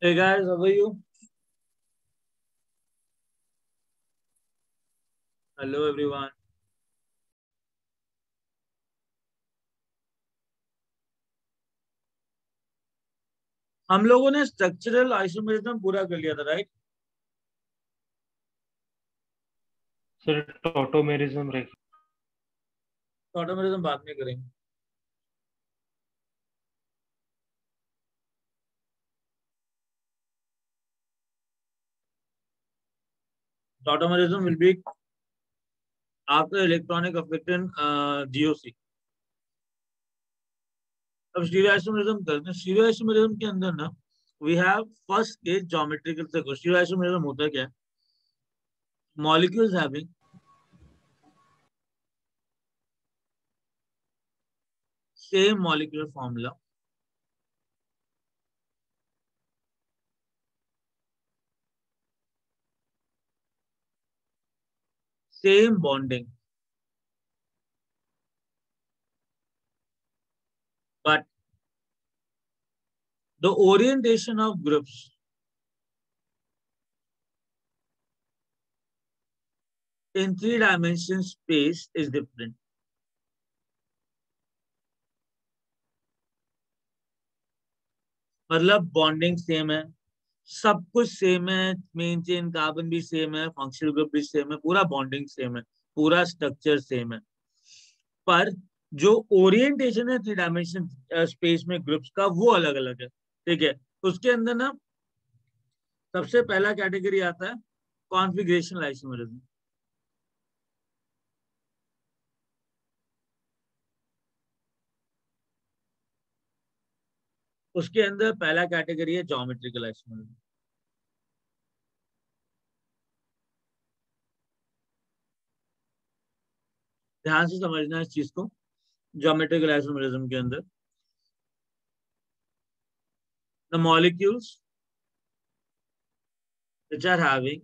Hey guys, how are you? Hello everyone. हम लोगों ने स्ट्रक्चरल आइसोमेरिज्म पूरा कर लिया था, राइट? सिर्फ ऑटोमेरिज्म रह ऑटोमेरिज्म बाद में करेंगे। Tautomerism will be after electronic affected GOC. अब स्टीरियो आइसोमेरिज्म करते हैं। स्टीरियो आइसोमेरिज्म के अंदर ना we have first case geometrical. देखो स्टीरियो आइसोमेरिज्म होता क्या है? Molecules having same molecular formula, same bonding, but the orientation of groups in three-dimensional space is different. मतलब बॉन्डिंग सेम है, सब कुछ सेम है, मेन चेन कार्बन भी सेम है, फंक्शनल ग्रुप भी सेम है, पूरा बॉन्डिंग सेम है, पूरा स्ट्रक्चर सेम है। पर जो ओरिएंटेशन है थ्री डायमेंशन स्पेस में ग्रुप्स का वो अलग अलग है। ठीक है, उसके अंदर ना सबसे पहला कैटेगरी आता है कॉन्फ़िगरेशनल आइसोमेरिज्म। उसके अंदर पहला कैटेगरी है ज्योमेट्रिकल आइसोमेरिज्म। ध्यान से समझना इस चीज को। ज्योमेट्रिकल आइसोमेरिज्म के अंदर the molecules which are having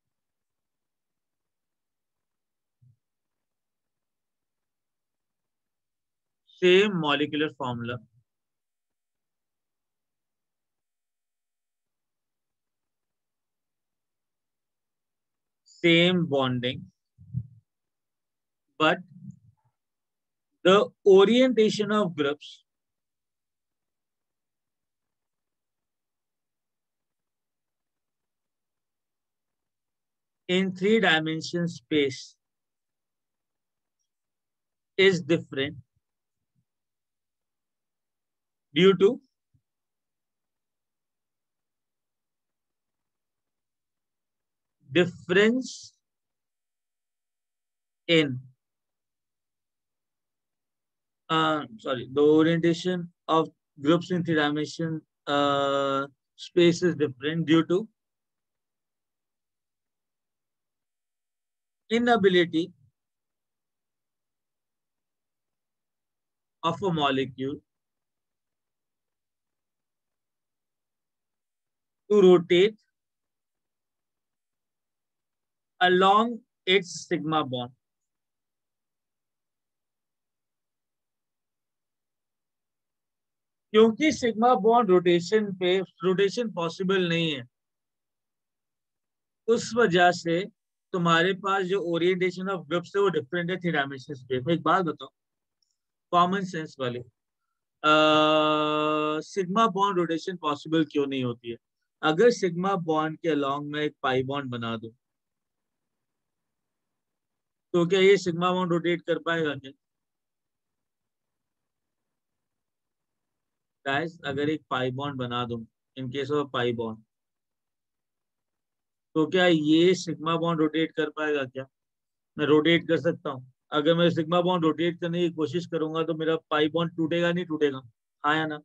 same molecular formula, same bonding, but the orientation of groups in three-dimensional space is different due to difference in the orientation of groups in three-dimensional space is different due to inability of a molecule to rotate along its sigma bond. क्योंकि sigma bond rotation possible नहीं है, उस वजह से तुम्हारे पास जो orientation of groups है वो डिफरेंट है थ्री डायमेंशनल स्पेस में। एक बात बताओ कॉमन सेंस वाले, सिग्मा बॉन्ड रोटेशन पॉसिबल क्यों नहीं होती है? अगर सिग्मा बॉन्ड के अलोंग में एक पाई बॉन्ड बना दूं तो क्या ये सिग्मा बॉन्ड रोटेट कर पाएगा क्या? गाइस अगर एक पाई बॉन्ड बना दूं, in case of pi bond, तो क्या ये सिग्मा बॉन्ड रोटेट कर पाएगा क्या? मैं रोटेट कर सकता हूँ। अगर मैं सिग्मा बॉन्ड रोटेट करने की कोशिश करूंगा तो मेरा पाई बॉन्ड टूटेगा नहीं टूटेगा? हाँ या ना?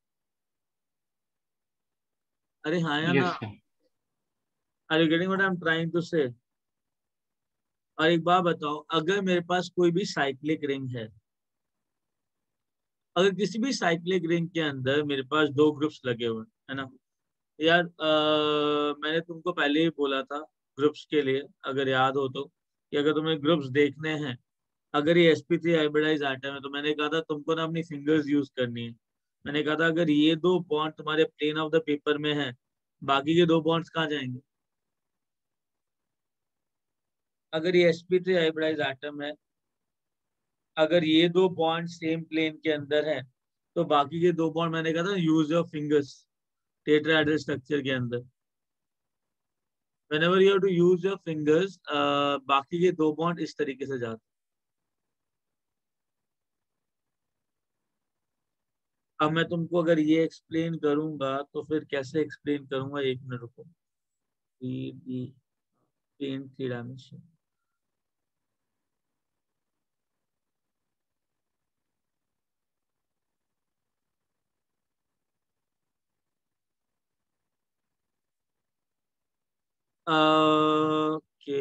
अरे हाँ या ना? Yes sir. Are you getting what I am trying to say? और एक बात बताओ, अगर मेरे पास कोई भी साइक्लिक रिंग है, अगर किसी भी साइक्लिक रिंग के अंदर मेरे पास दो ग्रुप्स लगे हुए हैं, है ना यार? मैंने तुमको पहले ही बोला था ग्रुप्स के लिए, अगर याद हो तो, कि अगर तुम्हें ग्रुप्स देखने हैं, अगर ये sp3 हाइब्रिडाइज आइटम है तो मैंने कहा था तुमको ना अपनी फिंगर्स यूज करनी है। मैंने कहा था अगर ये दो बॉन्ड तुम्हारे प्लेन ऑफ द पेपर में है बाकी के 2 बॉन्ड्स कहाँ जाएंगे? अगर ये sp3 हाइब्रिडाइज एटम है, अगर ये 2 बॉन्ड सेम प्लेन के अंदर है, तो बाकी के 2 बॉन्ड, मैंने कहा था use your fingers tetrahedral structure के अंदर, whenever you have to use your fingers, बाकी के 2 बॉन्ड इस तरीके से जाते हैं। अब मैं तुमको अगर ये एक्सप्लेन करूंगा तो फिर कैसे एक्सप्लेन करूंगा, 1 मिनट रुको। प्लेन 3 डायमेंशन, ओके,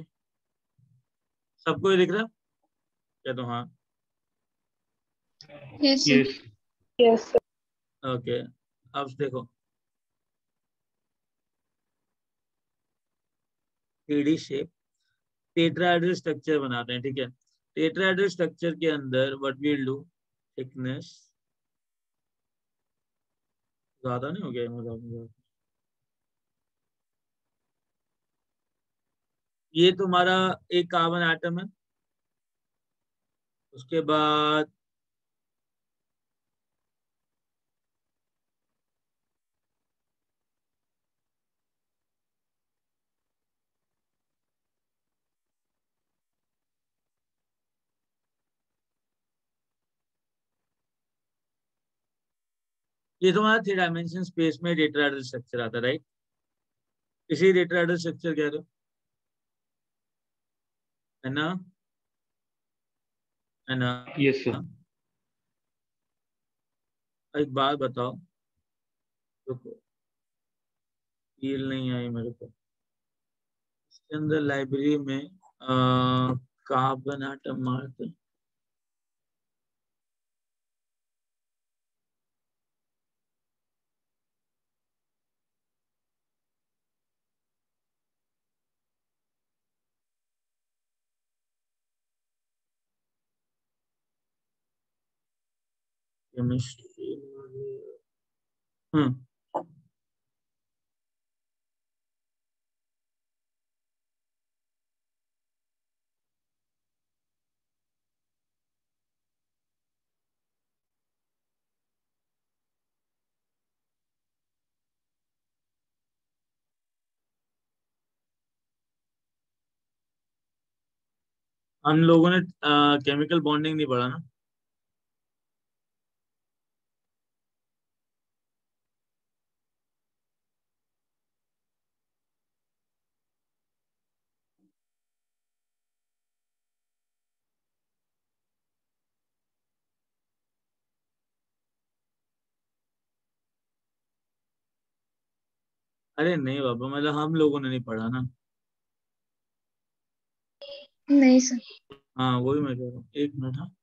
सबको ये दिख रहा? क्या तो हाँ, Yes, sir. Yes Yes, sir. Okay. अब देखो, 3D शेप टेट्राहेड्रल स्ट्रक्चर बनाते हैं, ठीक है। टेट्राहेड्रल स्ट्रक्चर के अंदर व्हाट विल डू, थिकनेस ज्यादा नहीं हो गया, मजाक। ये तुम्हारा एक कार्बन एटम है, उसके बाद ये तुम्हारा 3 डायमेंशन स्पेस में टेट्राहेड्रल स्ट्रक्चर आता है, राइट? इसी टेट्राहेड्रल स्ट्रक्चर कह रहे हो, है ना? है ना? Yes sir. एक बात बताओ, रुको, फील नहीं आई मेरे को। इसके अंदर लाइब्रेरी में कार्बन एटम मारते हैं। केमिस्ट्री, हम्म, हम लोगों ने केमिकल बॉन्डिंग नहीं पढ़ा ना? अरे नहीं बाबा, मतलब हम लोगों ने नहीं पढ़ा ना। नहीं सर. हाँ वही मैं कह रहा हूँ, 1 मिनट, हाँ।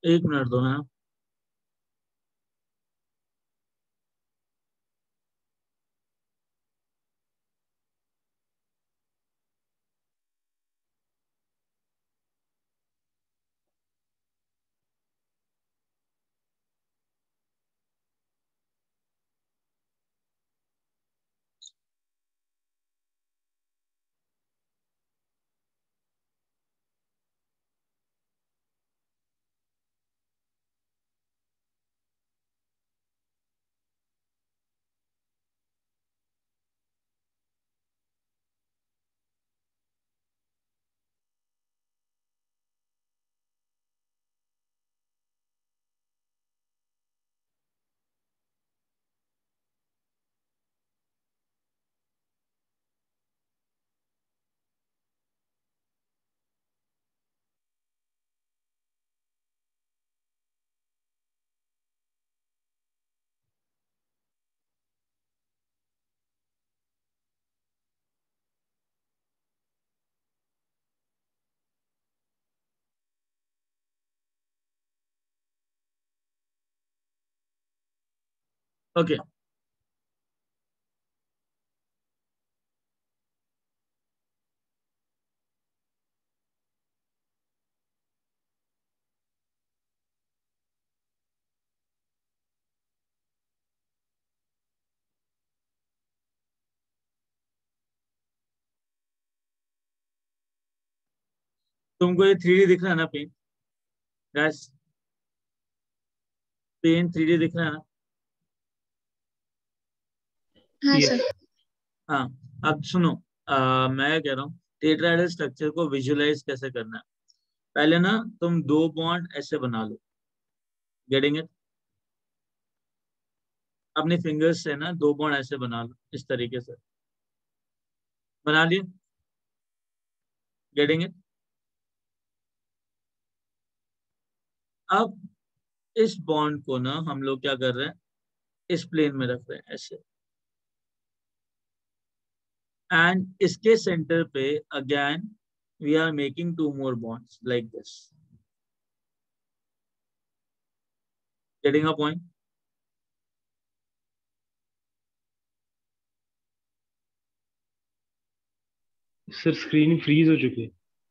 एक मिनट दो ना। ओके, तुमको ये 3D दिख रहा है ना पेन? गैस, पेन 3D दिख रहा है ना? हाँ यस। सर। हाँ। अब सुनो, मैं कह रहा हूँ टेट्राहेड्रल स्ट्रक्चर को विजुअलाइज कैसे करना है। पहले ना तुम दो बॉन्ड ऐसे बना लो, गेटिंग इट? अपने फिंगर्स से ना दो बॉन्ड ऐसे बना लो, इस तरीके से बना लिए, गेटिंग इट? अब इस बॉन्ड को ना हम लोग क्या कर रहे हैं, इस प्लेन में रख रहे हैं ऐसे, एंड इसके सेंटर पे again we are making two more bonds like this, getting a point? Sir screen freeze हो चुकी है।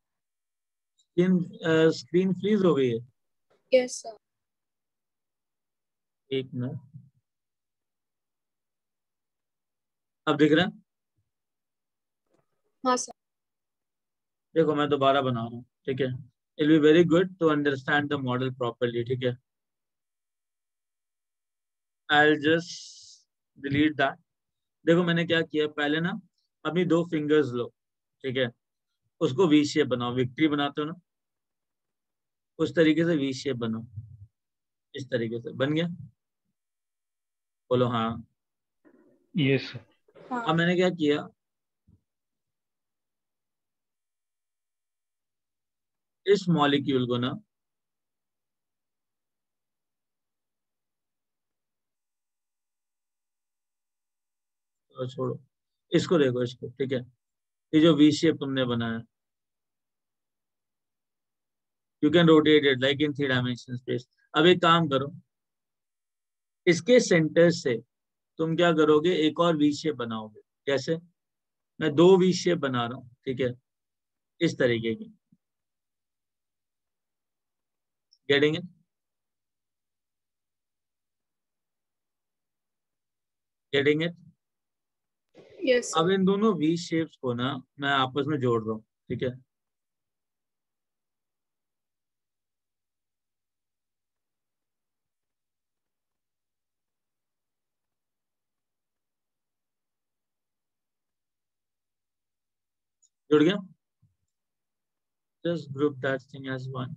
स्क्रीन फ्रीज हो गई है? Yes sir. एक मिनट, अब दिख रहा है? हाँ सर। देखो मैं दोबारा बना रहा हूँ, ठीक है? It will be very good to understand the model properly, ठीक है? I will just delete that. देखो मैंने क्या किया, पहले ना अपनी दो फिंगर्स लो, ठीक है? उसको वी शेप बनाओ, विक्ट्री बनाते हो ना, उस तरीके से वी शेप बनाओ, इस तरीके से बन गया? बोलो हाँ। Yes sir. हाँ। अब मैंने क्या किया, इस मॉलिक्यूल को ना छोड़ो, इसको देखो, इसको, ठीक है? ये जो वी शेप तुमने बनाया, you can rotate it like in 3 dimension space. अब एक काम करो, इसके सेंटर से तुम क्या करोगे, एक और वी शेप बनाओगे। कैसे? मैं दो वी शेप बना रहा हूँ, ठीक है? इस तरीके की, getting it? Getting it? Yes अब सर। इन दोनों वी शेप्स को ना मैं आपस में जोड़ रहा हूँ, ठीक है? जुड़ गया? Just group that thing as one.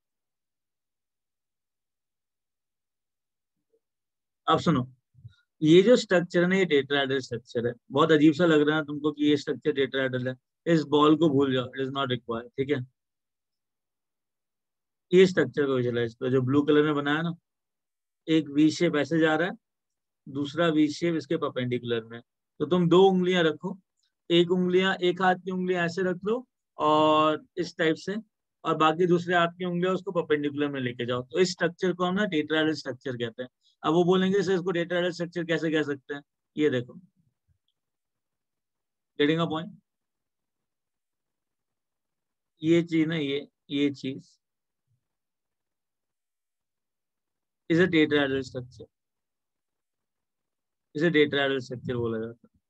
अब सुनो, ये जो स्ट्रक्चर है ना, ये टेट्राहेड्रल स्ट्रक्चर है। बहुत अजीब सा लग रहा है तुमको कि ये स्ट्रक्चर टेट्राहेड्रल है? इस बॉल को भूल जाओ, इट इज नॉट रिक्वायर्ड, ठीक है? ये स्ट्रक्चर को विजुअलाइज करो, जो ब्लू कलर में बनाया ना, एक वी शेप ऐसे जा रहा है, दूसरा वी शेप इसके परपेंडिकुलर में। तो तुम दो उंगलियां रखो, एक उंगलियां, एक हाथ की उंगलियां ऐसे रख लो, और इस टाइप से और बाकी दूसरे हाथ के उंगलियां उसको परपेंडिकुलर में लेके जाओ। तो इस स्ट्रक्चर को हम ना टेट्राहेड्रल स्ट्रक्चर कहते हैं। अब वो बोलेंगे सर इसको टेट्राहेड्रल स्ट्रक्चर कैसे कह सकते हैं? ये देखो, गेटिंग अ पॉइंट? ये चीज ना, ये चीज इज अ टेट्राहेड्रल स्ट्रक्चर, इसे टेट्राहेड्रल स्ट्रक्चर बोला जाता है।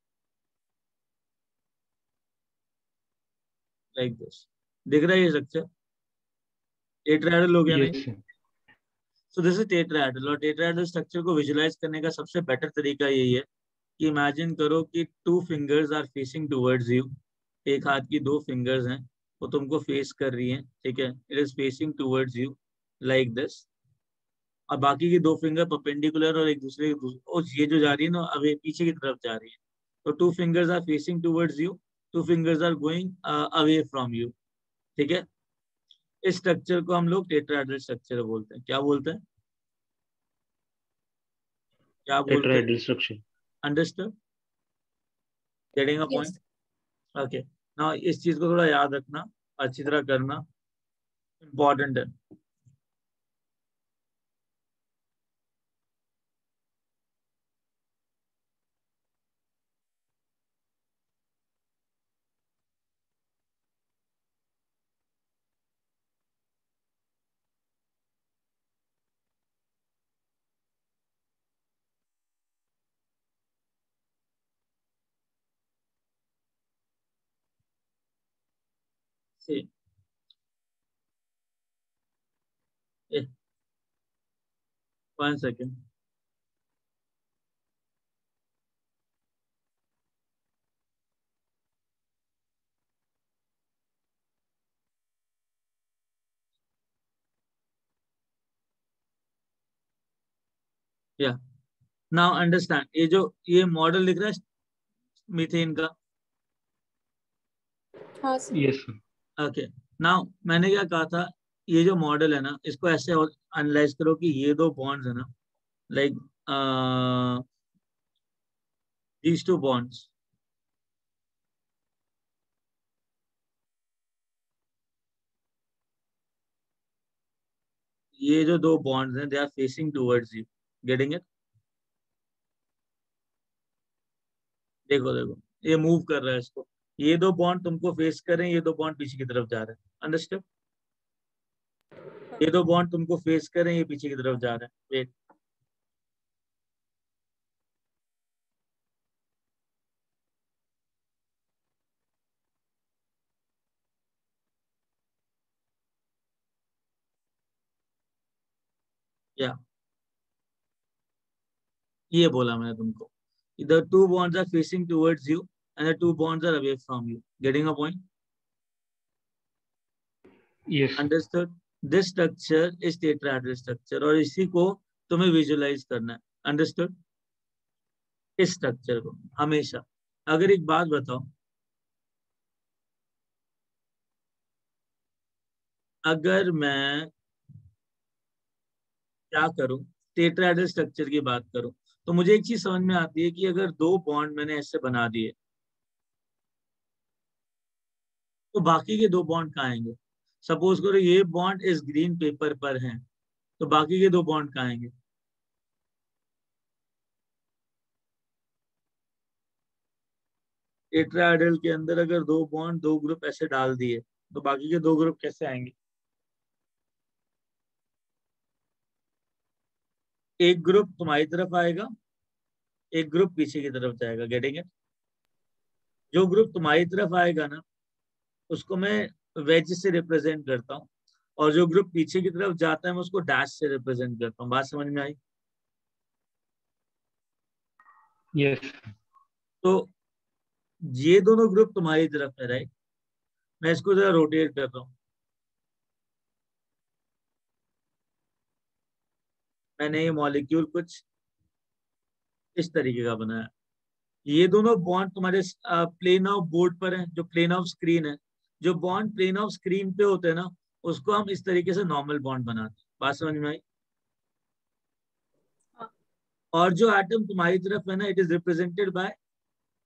लाइक दिस, दिख रहा है ये स्ट्रक्चर? टेट्राहेड्रल हो गया नहीं? Yes sir. So this is tetrahedral. और टेट्राहेड्रल स्ट्रक्चर को विजुलाइज करने का सबसे बेटर तरीका यही है कि इमेजिन करो कि two fingers are facing towards you. एक हाथ की दो फिंगर्स हैं, वो तुमको फेस कर रही हैं, ठीक है? It is facing towards you like this. और बाकी की दो फिंगर परपेंडिकुलर और एक दूसरे और ये जो जा रही है ना, अब ये पीछे की तरफ जा रही है। तो two fingers are facing towards you, two fingers are going away from you, ठीक है? इस स्ट्रक्चर को हम लोग टेट्राहेड्रल स्ट्रक्चर बोलते हैं। क्या बोलते हैं? क्या बोलते हैं? Tetrahedral structure. Understood? Getting a Yes. Point? Okay. Now इस चीज को थोड़ा याद रखना, अच्छी तरह करना, इम्पोर्टेंट है। See, 1 second. या नाउ अंडरस्टैंड, ये मॉडल लिख रहा है मीथेन का। हाँ सर। Yes sir. ओके। नाउ मैंने क्या कहा था, ये जो मॉडल है ना, इसको ऐसे एनालाइज करो कि ये दो बॉन्ड्स है ना, लाइक दीज टू बॉन्ड्स, ये जो दो बॉन्ड्स हैं, they are facing towards you. Getting it? देखो देखो, ये मूव कर रहा है इसको। ये दो बॉन्ड तुमको फेस कर रहे हैं, ये दो बॉन्ड पीछे की तरफ जा रहे हैं। अंडरस्टैंड? ये दो बॉन्ड तुमको फेस कर रहे हैं, ये पीछे की तरफ जा रहे हैं। वेट, या ये बोला मैंने तुमको, the two bonds are facing towards you and the two bonds are away from you. Getting a point? Yes sir. Understood? This structure is tetrahedral structure और इसी को तुम्हें विजुलाइज करना है। अंडरस्टूड? इस स्ट्रक्चर को हमेशा, अगर एक बात बताओ, अगर मैं क्या करूं, टेट्राहेड्रल स्ट्रक्चर की बात करूं, तो मुझे एक चीज समझ में आती है कि अगर दो बॉन्ड मैंने ऐसे बना दिए, तो बाकी के दो बॉन्ड कहाँ आएंगे? सपोज करो ये बॉन्ड इस ग्रीन पेपर पर हैं, तो बाकी के दो बॉन्ड कहाँ आएंगे? टेट्राहेड्रल के अंदर अगर दो बॉन्ड, दो ग्रुप ऐसे डाल दिए, तो बाकी के दो ग्रुप कैसे आएंगे? एक ग्रुप तुम्हारी तरफ आएगा, एक ग्रुप पीछे की तरफ जाएगा। Getting it? जो ग्रुप तुम्हारी तरफ आएगा ना, उसको मैं वेज से रिप्रेजेंट करता हूँ, और जो ग्रुप पीछे की तरफ जाता है मैं उसको डैश से रिप्रेजेंट करता हूँ। बात समझ में आई? यस तो ये दोनों ग्रुप तुम्हारी तरफ है, राइट? मैं इसको जरा रोटेट कर रहा हूँ। मैंने ये मॉलिक्यूल कुछ इस तरीके का बनाया। ये दोनों बॉन्ड तुम्हारे प्लेन ऑफ बोर्ड पर है, जो प्लेन ऑफ स्क्रीन है। जो बॉन्ड प्लेन ऑफ स्क्रीन पे होते हैं ना, उसको हम इस तरीके से नॉर्मल बॉन्ड बनाते हैं। बात समझ में आई? हाँ। और जो एटम तुम्हारी तरफ है ना, it is represented by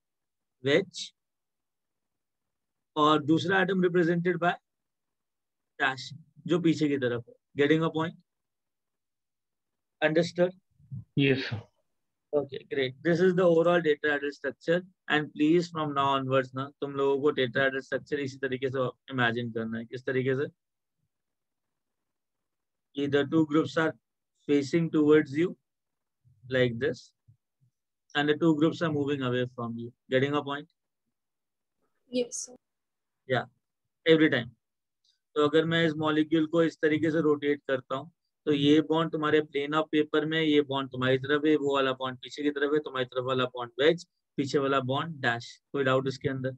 wedge, और दूसरा एटम रिप्रेजेंटेड बाय डैश जो पीछे की तरफ है। Getting a point? Understood? Yes, sir. Okay, great. This is the overall tetrahedral structure and please from now onwards ना तुम लोगों को tetrahedral structure इसी तरीके से imagine करना है। किस तरीके से? The two groups are facing towards you like this and the two groups are moving away from you. Getting a point? Yes, sir. Yeah, every time. तो अगर मैं इस मॉलिक्यूल को इस तरीके से रोटेट करता हूँ तो ये बॉन्ड तुम्हारे प्लेन ऑफ पेपर में, ये बॉन्ड तुम्हारी तरफ है, वो वाला बॉन्ड पीछे की तरफ है, तुम्हारी तरफ वाला बॉन्ड वेज, पीछे वाला बॉन्ड डैश। कोई डाउट इसके अंदर?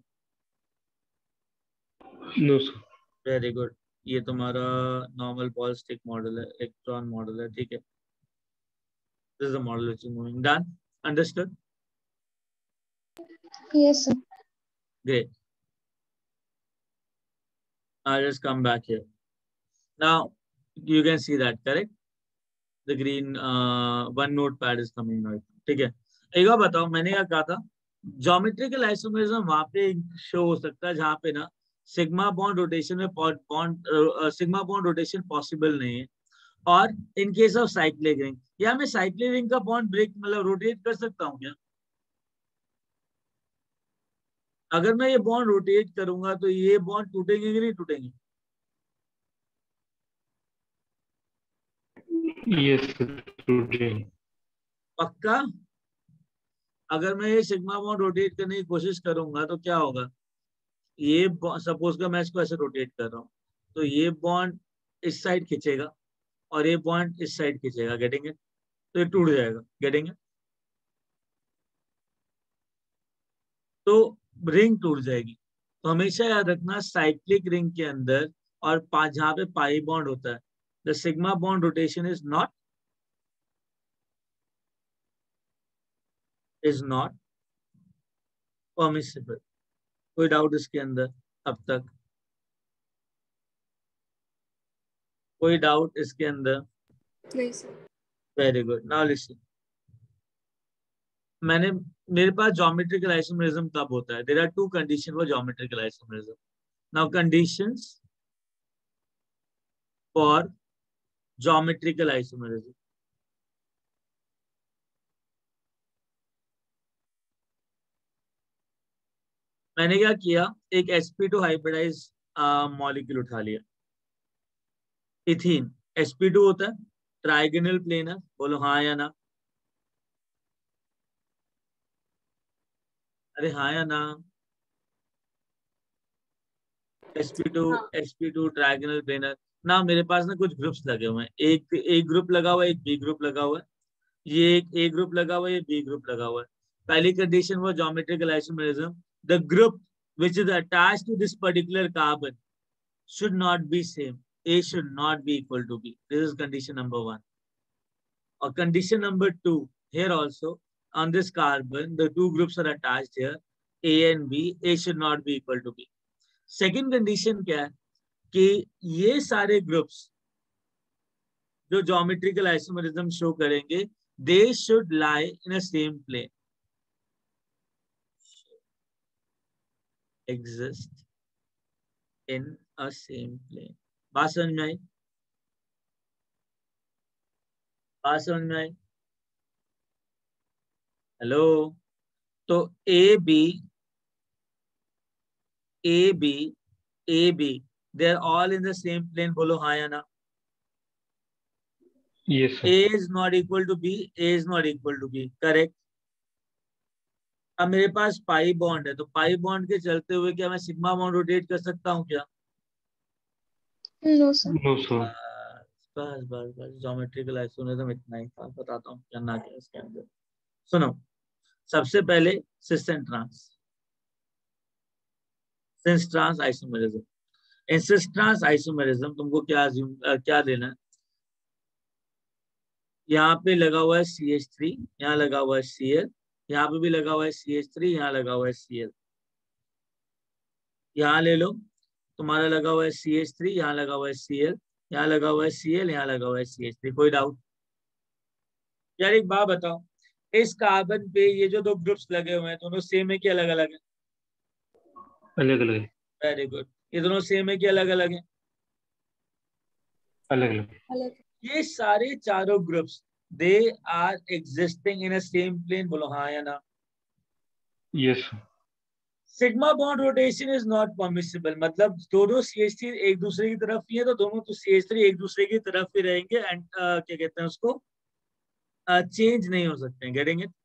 No, sir. Very good. ये तुम्हारा नॉर्मल बॉल स्टिक मॉडल है, इलेक्ट्रॉन मॉडल है, ठीक है। This is the model which is moving. Done? Understood? Yes, sir. Great. I'll just come back here. Now you can see that, correct? The green one notepad is coming right. ठीक है। एक बार बताओ, मैंने क्या कहा था? ज्योमेट्रिकल आइसोमेरिज्म वहां पे शो हो सकता है जहां पे ना सिग्मा बॉन्ड रोटेशन में सिग्मा बॉन्ड रोटेशन पॉसिबल नहीं है। और in case of cyclic ring, या मैं साइक्लिक रिंग का बॉन्ड ब्रेक मतलब रोटेट कर सकता हूँ क्या? अगर मैं ये बॉन्ड रोटेट करूंगा तो ये बॉन्ड टूटेंगे कि नहीं टूटेंगे? Yes, sir. Today. पक्का? अगर मैं ये सिग्मा बॉन्ड रोटेट करने की कोशिश करूंगा तो क्या होगा? ये सपोज का मैं इसको ऐसे रोटेट कर रहा हूँ तो ये बॉन्ड इस साइड खींचेगा और ये बॉन्ड इस साइड खींचेगा, गेटिंग? तो ये टूट जाएगा, गेटिंग? तो रिंग टूट जाएगी। तो हमेशा याद रखना साइक्लिक रिंग के अंदर और जहां पे पाई बॉन्ड होता है, the sigma bond rotation is not permissible. कोई डाउट इसके अंदर अब तक? कोई डाउट इसके अंदर? नहीं, sir. Very good. Now listen, मेरे पास ज्योमेट्रिकल आइसोमेरिज्म कब होता है? There are two condition for geometrical isomerism. Now conditions for geometrical isomerism. मैंने क्या किया, एक sp2 हाइब्रिडाइज मॉलिक्यूल उठा लिया, इथीन। sp2 होता है ट्राइगोनल प्लेनर, बोलो हाँ या ना? अरे हाँ या ना? sp2 हाँ. sp2 ट्राइगोनल प्लेनर ना। मेरे पास ना कुछ ग्रुप्स लगे हुए हैं, एक ग्रुप लगा हुआ है, एक बी ग्रुप लगा हुआ है, ये एक ए ग्रुप लगा हुआ है, ये बी ग्रुप लगा हुआ है। पहली condition for geometrical isomerism, the group which is attached to this particular carbon should not be same. A should not be equal to B. This is condition number 1. Or condition number 2, here also on this carbon the two groups are attached here, A and B. A should not be equal to B. Second condition क्या है कि ये सारे groups जो geometrical isomerism show करेंगे, they should lie in a same plane. Exist in a same plane. बात समझ में आई? बात समझ में आई? हेलो? तो A B they are all in the same plane, बोलो हाँ या ना? Yes, sir. A is not equal to B, A is not equal to B, correct? अब मेरे पास पाई बॉन्ड है तो पाई बॉन्ड के चलते हुए क्या मैं सिग्मा बॉन्ड रोटेट कर सकता हूँ क्या? No, sir. No, sir. बस बस बस ज्योमेट्रिकल आइसोमेरिज्म इतना ही था, बताता हूँ करना क्या इसके अंदर। सुनो, सबसे पहले cis and trans, cis trans isomerism. In cis trans isomerism तुमको क्या देना है? यहाँ पे लगा हुआ है CH3, यहाँ लगा हुआ है Cl, यहाँ पे भी लगा हुआ है CH3, यहाँ लगा हुआ है Cl। यहाँ ले लो, तुम्हारा लगा हुआ है CH3, यहाँ लगा हुआ है Cl, यहाँ लगा हुआ है Cl, यहाँ लगा हुआ है CH3। कोई डाउट? यार एक बात बताओ, इस कार्बन पे ये जो दो ग्रुप्स लगे हुए हैं दोनों सेम है कि अलग अलग है? अलग अलग है। Very good. ये दोनों सेम है कि अलग अलग है? अलग अलग। अलग। ये सारे चारों groups they are existing in a same plane, बोलो हाँ या ना। Yes sir. Sigma bond rotation is not permissible, मतलब दोनों CH3 एक दूसरे की तरफ ही है तो दोनों तो CH3 एक दूसरे की तरफ ही रहेंगे एंड क्या कहते हैं उसको, चेंज नहीं हो सकते हैं। Getting it?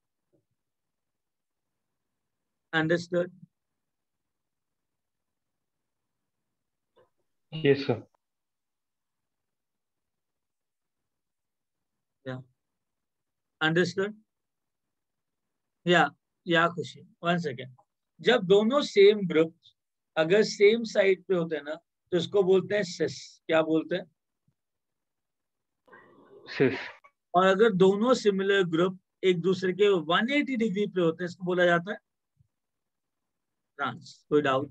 Understood? Yes sir. या अंडरस्टूड? या खुशी, वन सेकेंड। जब दोनों सेम ग्रुप अगर सेम साइड पे होते हैं ना तो इसको बोलते हैं सिस। क्या बोलते हैं? सिस। और अगर दोनों सिमिलर ग्रुप एक दूसरे के 180 डिग्री पे होते हैं इसको बोला जाता है ट्रांस। कोई डाउट?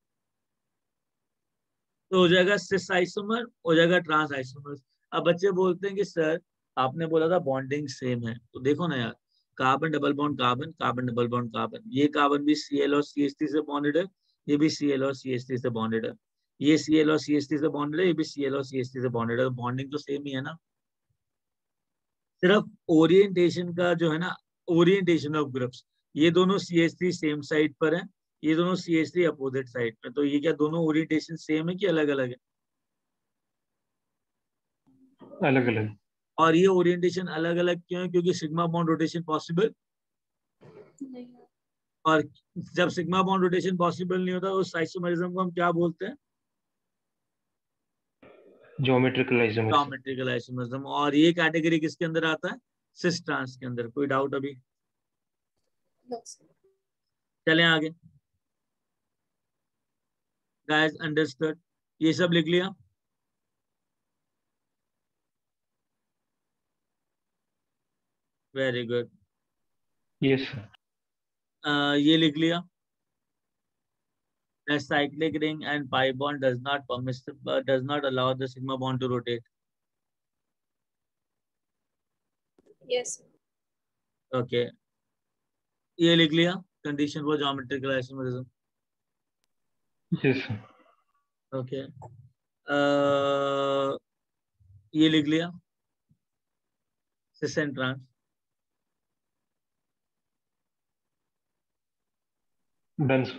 तो हो जाएगा सिस आइसोमर, हो जाएगा ट्रांस आइसोमर। अब बच्चे बोलते हैं कि सर आपने बोला था बॉन्डिंग सेम है, तो देखो ना यार, carbon double bond carbon, carbon double bond carbon, ये कार्बन भी Cl और CH3 से बॉन्डेड है, ये भी Cl और CH3 से बॉन्डेड है, ये Cl और CH3 से बॉन्डेड है, ये भी Cl और CH3 से बॉन्डेड है, तो बॉन्डिंग तो सेम ही है ना। सिर्फ ओरिएंटेशन का जो है ना, ओरिएंटेशन ऑफ ग्रुप्स, ये दोनों CH3 सेम साइड पर है, ये दोनों CH3 अपोजिट साइड पर, तो ये क्या दोनों ओरिएंटेशन सेम है कि अलग अलग है? अलग अलग। और ये ओरिएंटेशन अलग अलग क्यों है? क्योंकि सिग्मा बॉन्ड रोटेशन पॉसिबल, नहीं। और जब सिग्मा बॉन्ड रोटेशन पॉसिबल नहीं होता उस आइसोमेरिज्म को हम क्या बोलते हैं? Geometrical isomers. Geometrical isomerism. और ये कैटेगरी किसके अंदर आता है? सिस ट्रांस के अंदर। कोई डाउट अभी? No sir. चलें आगे। Guys understood? ये सब लिख लिया? Very good. Yes sir. ये लिख लिया? A cyclic ring and pi bond does not allow the sigma bond to rotate. Yes. Okay. ये लिख लिया? Condition for geometrical isomerism. Yes sir. Okay. ये लिख लिया? Cis and trans. Done sir.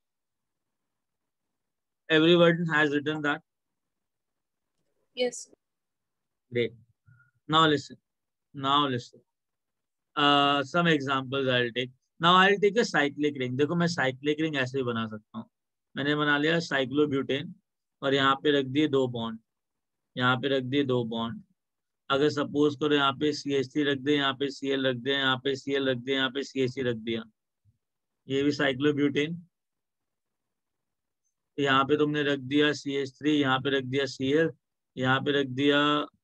Everyone has written that. यस। Great. Now listen. Now listen. Some examples I'll take. Now I'll take a cyclic ring. देखो मैं cyclic ring ऐसे ही बना सकता हूँ। मैंने बना लिया साइक्लोब्यूटेन और यहाँ पे रख दिए दो बॉन्ड, यहाँ पे रख दिए दो बॉन्ड। अगर सपोज करो यहाँ पे CH3 रख दे, यहाँ पे Cl रख दे, यहाँ पे Cl रख दे, यहाँ पे CH3 रख दिया, ये भी साइक्लोब्यूटेन। यहाँ पे तुमने रख दिया CH3, यहाँ पे रख दिया Cl, यहाँ पे रख दिया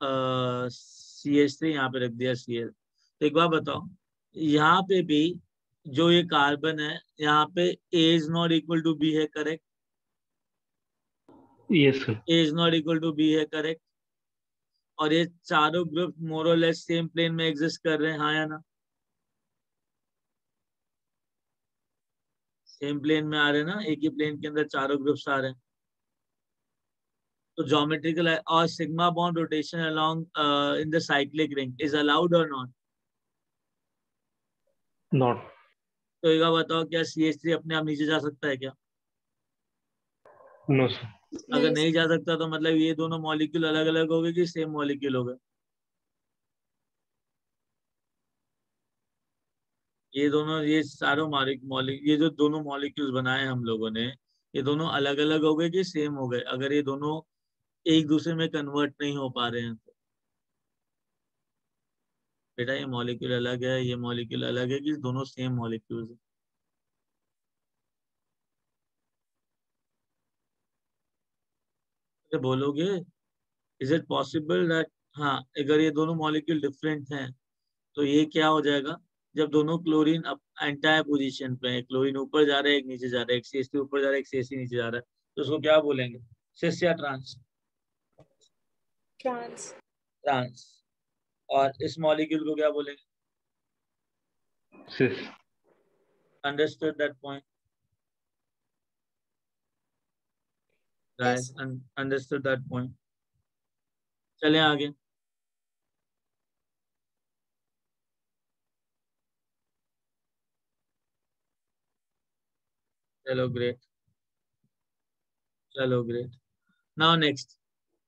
CH3, यहाँ पे रख दिया Cl। तो एक बार बताओ, यहाँ पे भी जो ये कार्बन है यहाँ पे A is not equal to B है, correct? Yes sir. A is not equal to B है, करेक्ट? और ये चारों group more or less same plane में एग्जिस्ट कर रहे हैं, हाँ या ना? सेम प्लेन में आ रहे हैं ना, एक ही प्लेन के अंदर चारों ग्रुप्स आ रहे हैं। तो ज्योमेट्रिकल और sigma bond rotation along in the cyclic ring is allowed or not? Not. तो एक बार बताओ, क्या CH3 अपने आप नीचे जा सकता है क्या? No sir. अगर नहीं नहीं जा सकता तो मतलब ये दोनों मॉलिक्यूल अलग अलग हो गए कि सेम मॉलिक्यूल हो गए? ये दोनों, ये सारों ये जो दोनों मॉलिक्यूल्स बनाए हम लोगों ने, ये दोनों अलग अलग हो गए कि सेम हो गए? अगर ये दोनों एक दूसरे में कन्वर्ट नहीं हो पा रहे हैं तो बेटा ये मॉलिक्यूल अलग है, ये मॉलिक्यूल अलग है कि दोनों सेम मॉलिक्यूल्स है? तो बोलोगे इज इट पॉसिबल दैट, हाँ अगर ये दोनों मॉलिक्यूल डिफरेंट हैं तो ये क्या हो जाएगा? जब दोनों क्लोरीन अब एंटायर पोजीशन पे है, क्लोरीन ऊपर जा रहा है, एक नीचे जा रहा है, एक CH3 ऊपर जा रहा है, एक CH3 नीचे जा रहा है, तो उसको क्या बोलेंगे? सिस या ट्रांस? ट्रांस। ट्रांस। और इस मॉलिक्यूल को क्या बोलेंगे? Cis. Understood that point yes. guys? Understood that point? चले आगे। चलो ग्रेट, चलो ग्रेट। नाउ नेक्स्ट,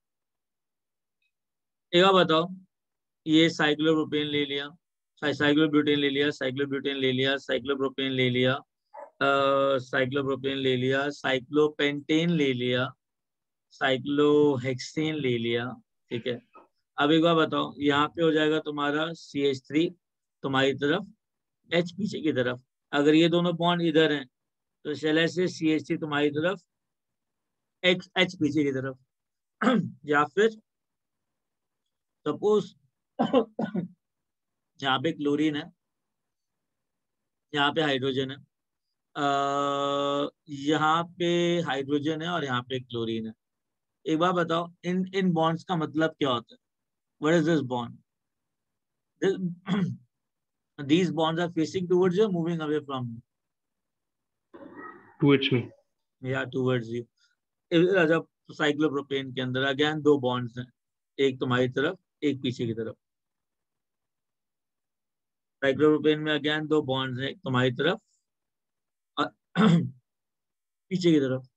एक बार बताओ, ये साइक्लोप्रोपेन ले लिया, साइक्लोब्यूटेन ले लिया, साइक्लोब्यूटेन ले लिया, साइक्लोप्रोपेन ले लिया, साइक्लोप्रोपेन ले लिया, साइक्लोपेंटेन ले लिया, साइक्लोहेक्सेन ले लिया। ठीक है, अब एक बार बताओ, यहाँ पे हो जाएगा तुम्हारा CH3 तुम्हारी तरफ, H पीछे की तरफ। अगर ये दोनों बॉन्ड इधर हैं तो शैले से CH3 तुम्हारी तरफ, H पीछे की तरफ। या फिर सपोज यहाँ पे क्लोरीन है, यहाँ पे हाइड्रोजन है, यहाँ पे हाइड्रोजन है और यहाँ पे क्लोरीन है। एक बार बताओ, इन इन बॉन्ड्स का मतलब क्या होता है? What is this bond? These bonds are facing towards you, moving away from Towards me. you, yeah, towards you. जब साइक्लोप्रोपेन के अंदर अगेन दो बॉन्ड्स हैं, एक तुम्हारी तरफ, एक पीछे की तरफ। साइक्लोप्रोपेन में अगेन दो बॉन्ड्स हैं, एक तुम्हारी तरफ और पीछे की तरफ।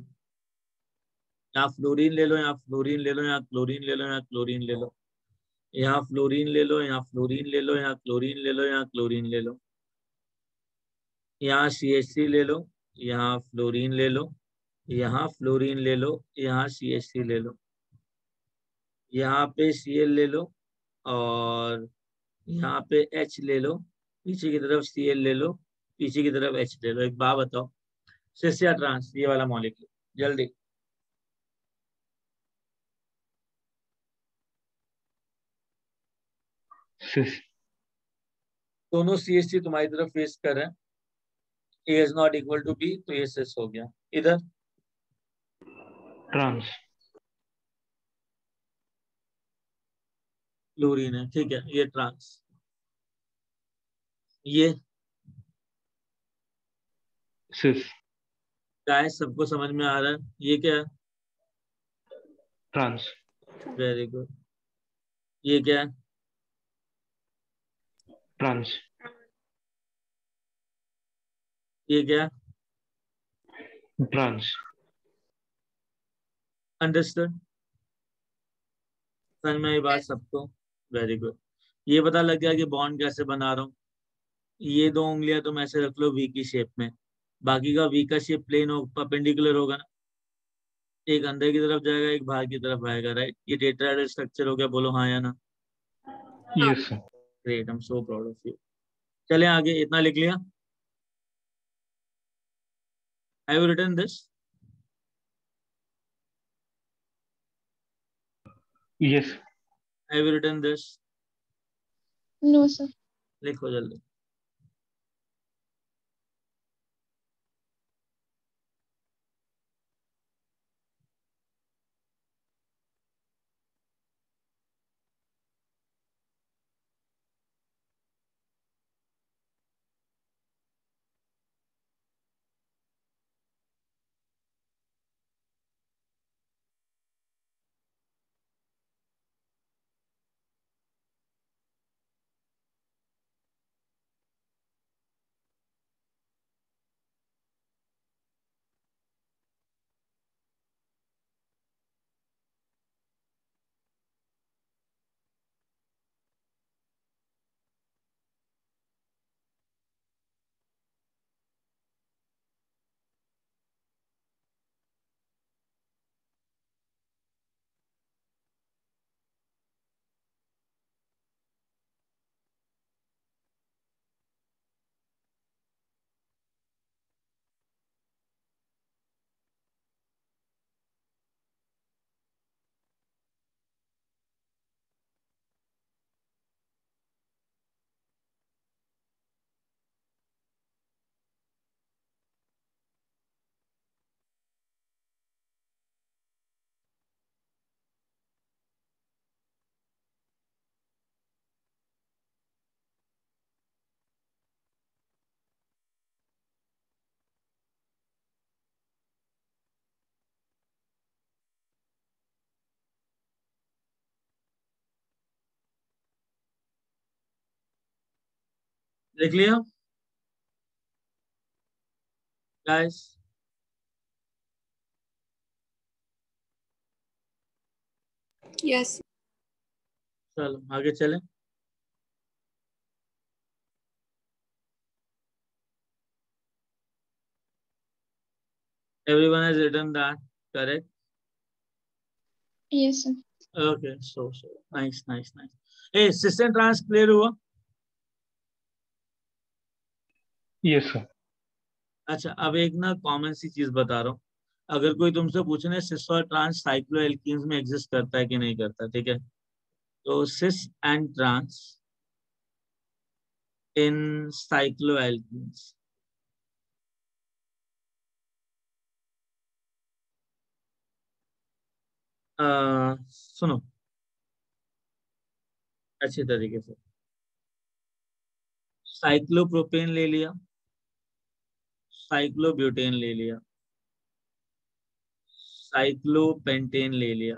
यहाँ फ्लोरीन ले लो, यहाँ फ्लोरीन ले लो, यहाँ क्लोरीन ले लो, यहाँ क्लोरीन ले लो, यहाँ फ्लोरीन ले लो, यहाँ फ्लोरीन ले लो, यहाँ क्लोरीन ले लो, यहाँ क्लोरीन ले लो, यहाँ CH3 ले लो, यहाँ फ्लोरीन ले लो, यहाँ फ्लोरीन ले लो, यहाँ CH3 ले लो, यहाँ पे Cl ले लो और यहाँ पे H ले लो, पीछे की तरफ Cl ले लो, पीछे की तरफ H ले लो। एक बात बताओ, सिस या ट्रांस, ये वाला मॉलिक्यूल, जल्दी। Cis. दोनों CH3 तुम्हारी तरफ फेस कर रहे हैं, A is not equal to B, तो ये सिस हो गया। इधर Trans. क्लोरीन है, ठीक है, ये ट्रांस। ये Cis. क्या है, सबको समझ में आ रहा है? ये क्या है? Trans. Very good. ये क्या है? Trans. ये क्या है? Trans. अंडरस्टूड? समझ में आई बात सबको? Very good. ये पता लग गया कि बॉन्ड कैसे बना रहा हूँ। ये दो उंगलियां तुम ऐसे रख लो वी की शेप में, बाकी का वी का शेप प्लेन हो, परपेंडिकुलर होगा ना। एक अंदर की तरफ जाएगा, एक बाहर की तरफ आएगा, राइट? ये टेट्राहेड्रल स्ट्रक्चर हो गया, बोलो हाँ या ना? Yes, sir. Great, I am so proud of you. चले आगे, इतना लिख लिया? Have you written this? Yes. Have you written this? No, sir. लिखो जल्दी। लिख लिया गाइस? यस। चलो आगे चलें। Everyone has written that, correct? Yes, sir. Okay, so nice. Hey, cis and trans clear हुआ? Yes, sir. अच्छा, अब एक ना कॉमन सी चीज बता रहा हूँ। अगर कोई तुमसे पूछने सिस और ट्रांस साइक्लोएल्कीन्स में एग्जिस्ट करता है कि नहीं करता, ठीक है? तो सिस एंड ट्रांस इन साइक्लोएल्कीन्स, सुनो अच्छी तरीके से। साइक्लोप्रोपेन ले लिया, साइक्लोब्यूटेन ले लिया, साइक्लोपेंटेन ले लिया,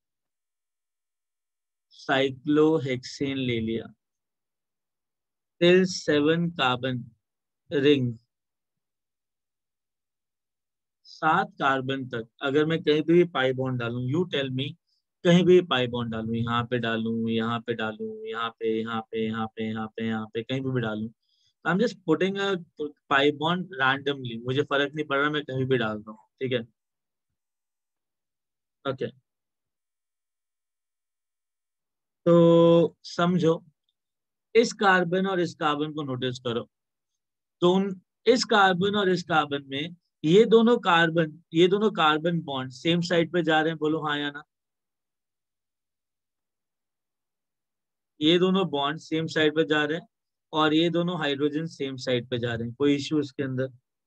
साइक्लोहेक्सेन ले लिया, टिल 7 कार्बन रिंग, 7 कार्बन तक अगर मैं कहीं पे भी पाई बॉन्ड डालूं, यू टेल मी, कहीं भी पाई बॉन्ड डालूं, यहाँ पे डालूं, यहाँ पे डालूं, यहाँ पे, यहाँ पे, यहाँ पे, यहाँ पे, यहाँ पे, कहीं पे भी डालूं, I am just putting a pi bond randomly, मुझे फर्क नहीं पड़ रहा, मैं कहीं भी डाल रहा हूँ, ठीक है? ओके, तो समझो, इस कार्बन और इस कार्बन को नोटिस करो, तो इस कार्बन और इस कार्बन में ये दोनों कार्बन बॉन्ड सेम साइड पे जा रहे हैं, बोलो हाँ या ना? ये दोनों बॉन्ड सेम साइड पे जा रहे हैं और ये दोनों हाइड्रोजन सेम साइड पे जा रहे हैं, कोई इश्यू इसके अंदर?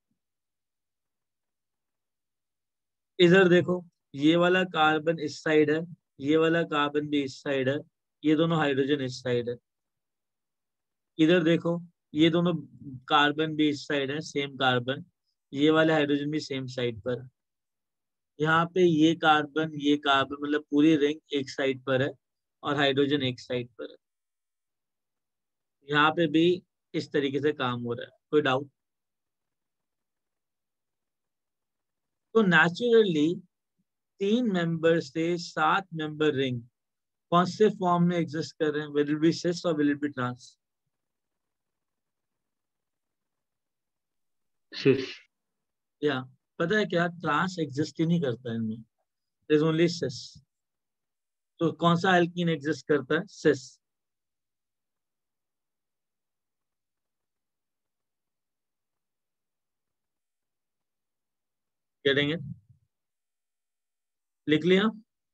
इधर देखो, ये वाला कार्बन इस साइड है, ये वाला कार्बन भी इस साइड है, ये दोनों हाइड्रोजन इस साइड है। इधर देखो, ये दोनों कार्बन भी इस साइड है, सेम कार्बन, ये वाले हाइड्रोजन भी सेम साइड पर है। यहाँ पे ये कार्बन मतलब पूरी रिंग एक साइड पर है और हाइड्रोजन एक साइड पर है। यहाँ पे भी इस तरीके से काम हो रहा है, कोई डाउट? तो नेचुरली 3 मेंबर से 7 मेंबर रिंग कौन से फॉर्म में एग्जिस्ट कर रहे हैं? विल इट बी सिस और will it be trans? Cis. या पता है क्या, ट्रांस एग्जिस्ट ही नहीं करता है इनमें, इज ओनली सिस। तो कौन सा एल्कीन एग्जिस्ट करता है? सिस। Getting it? लिख लिया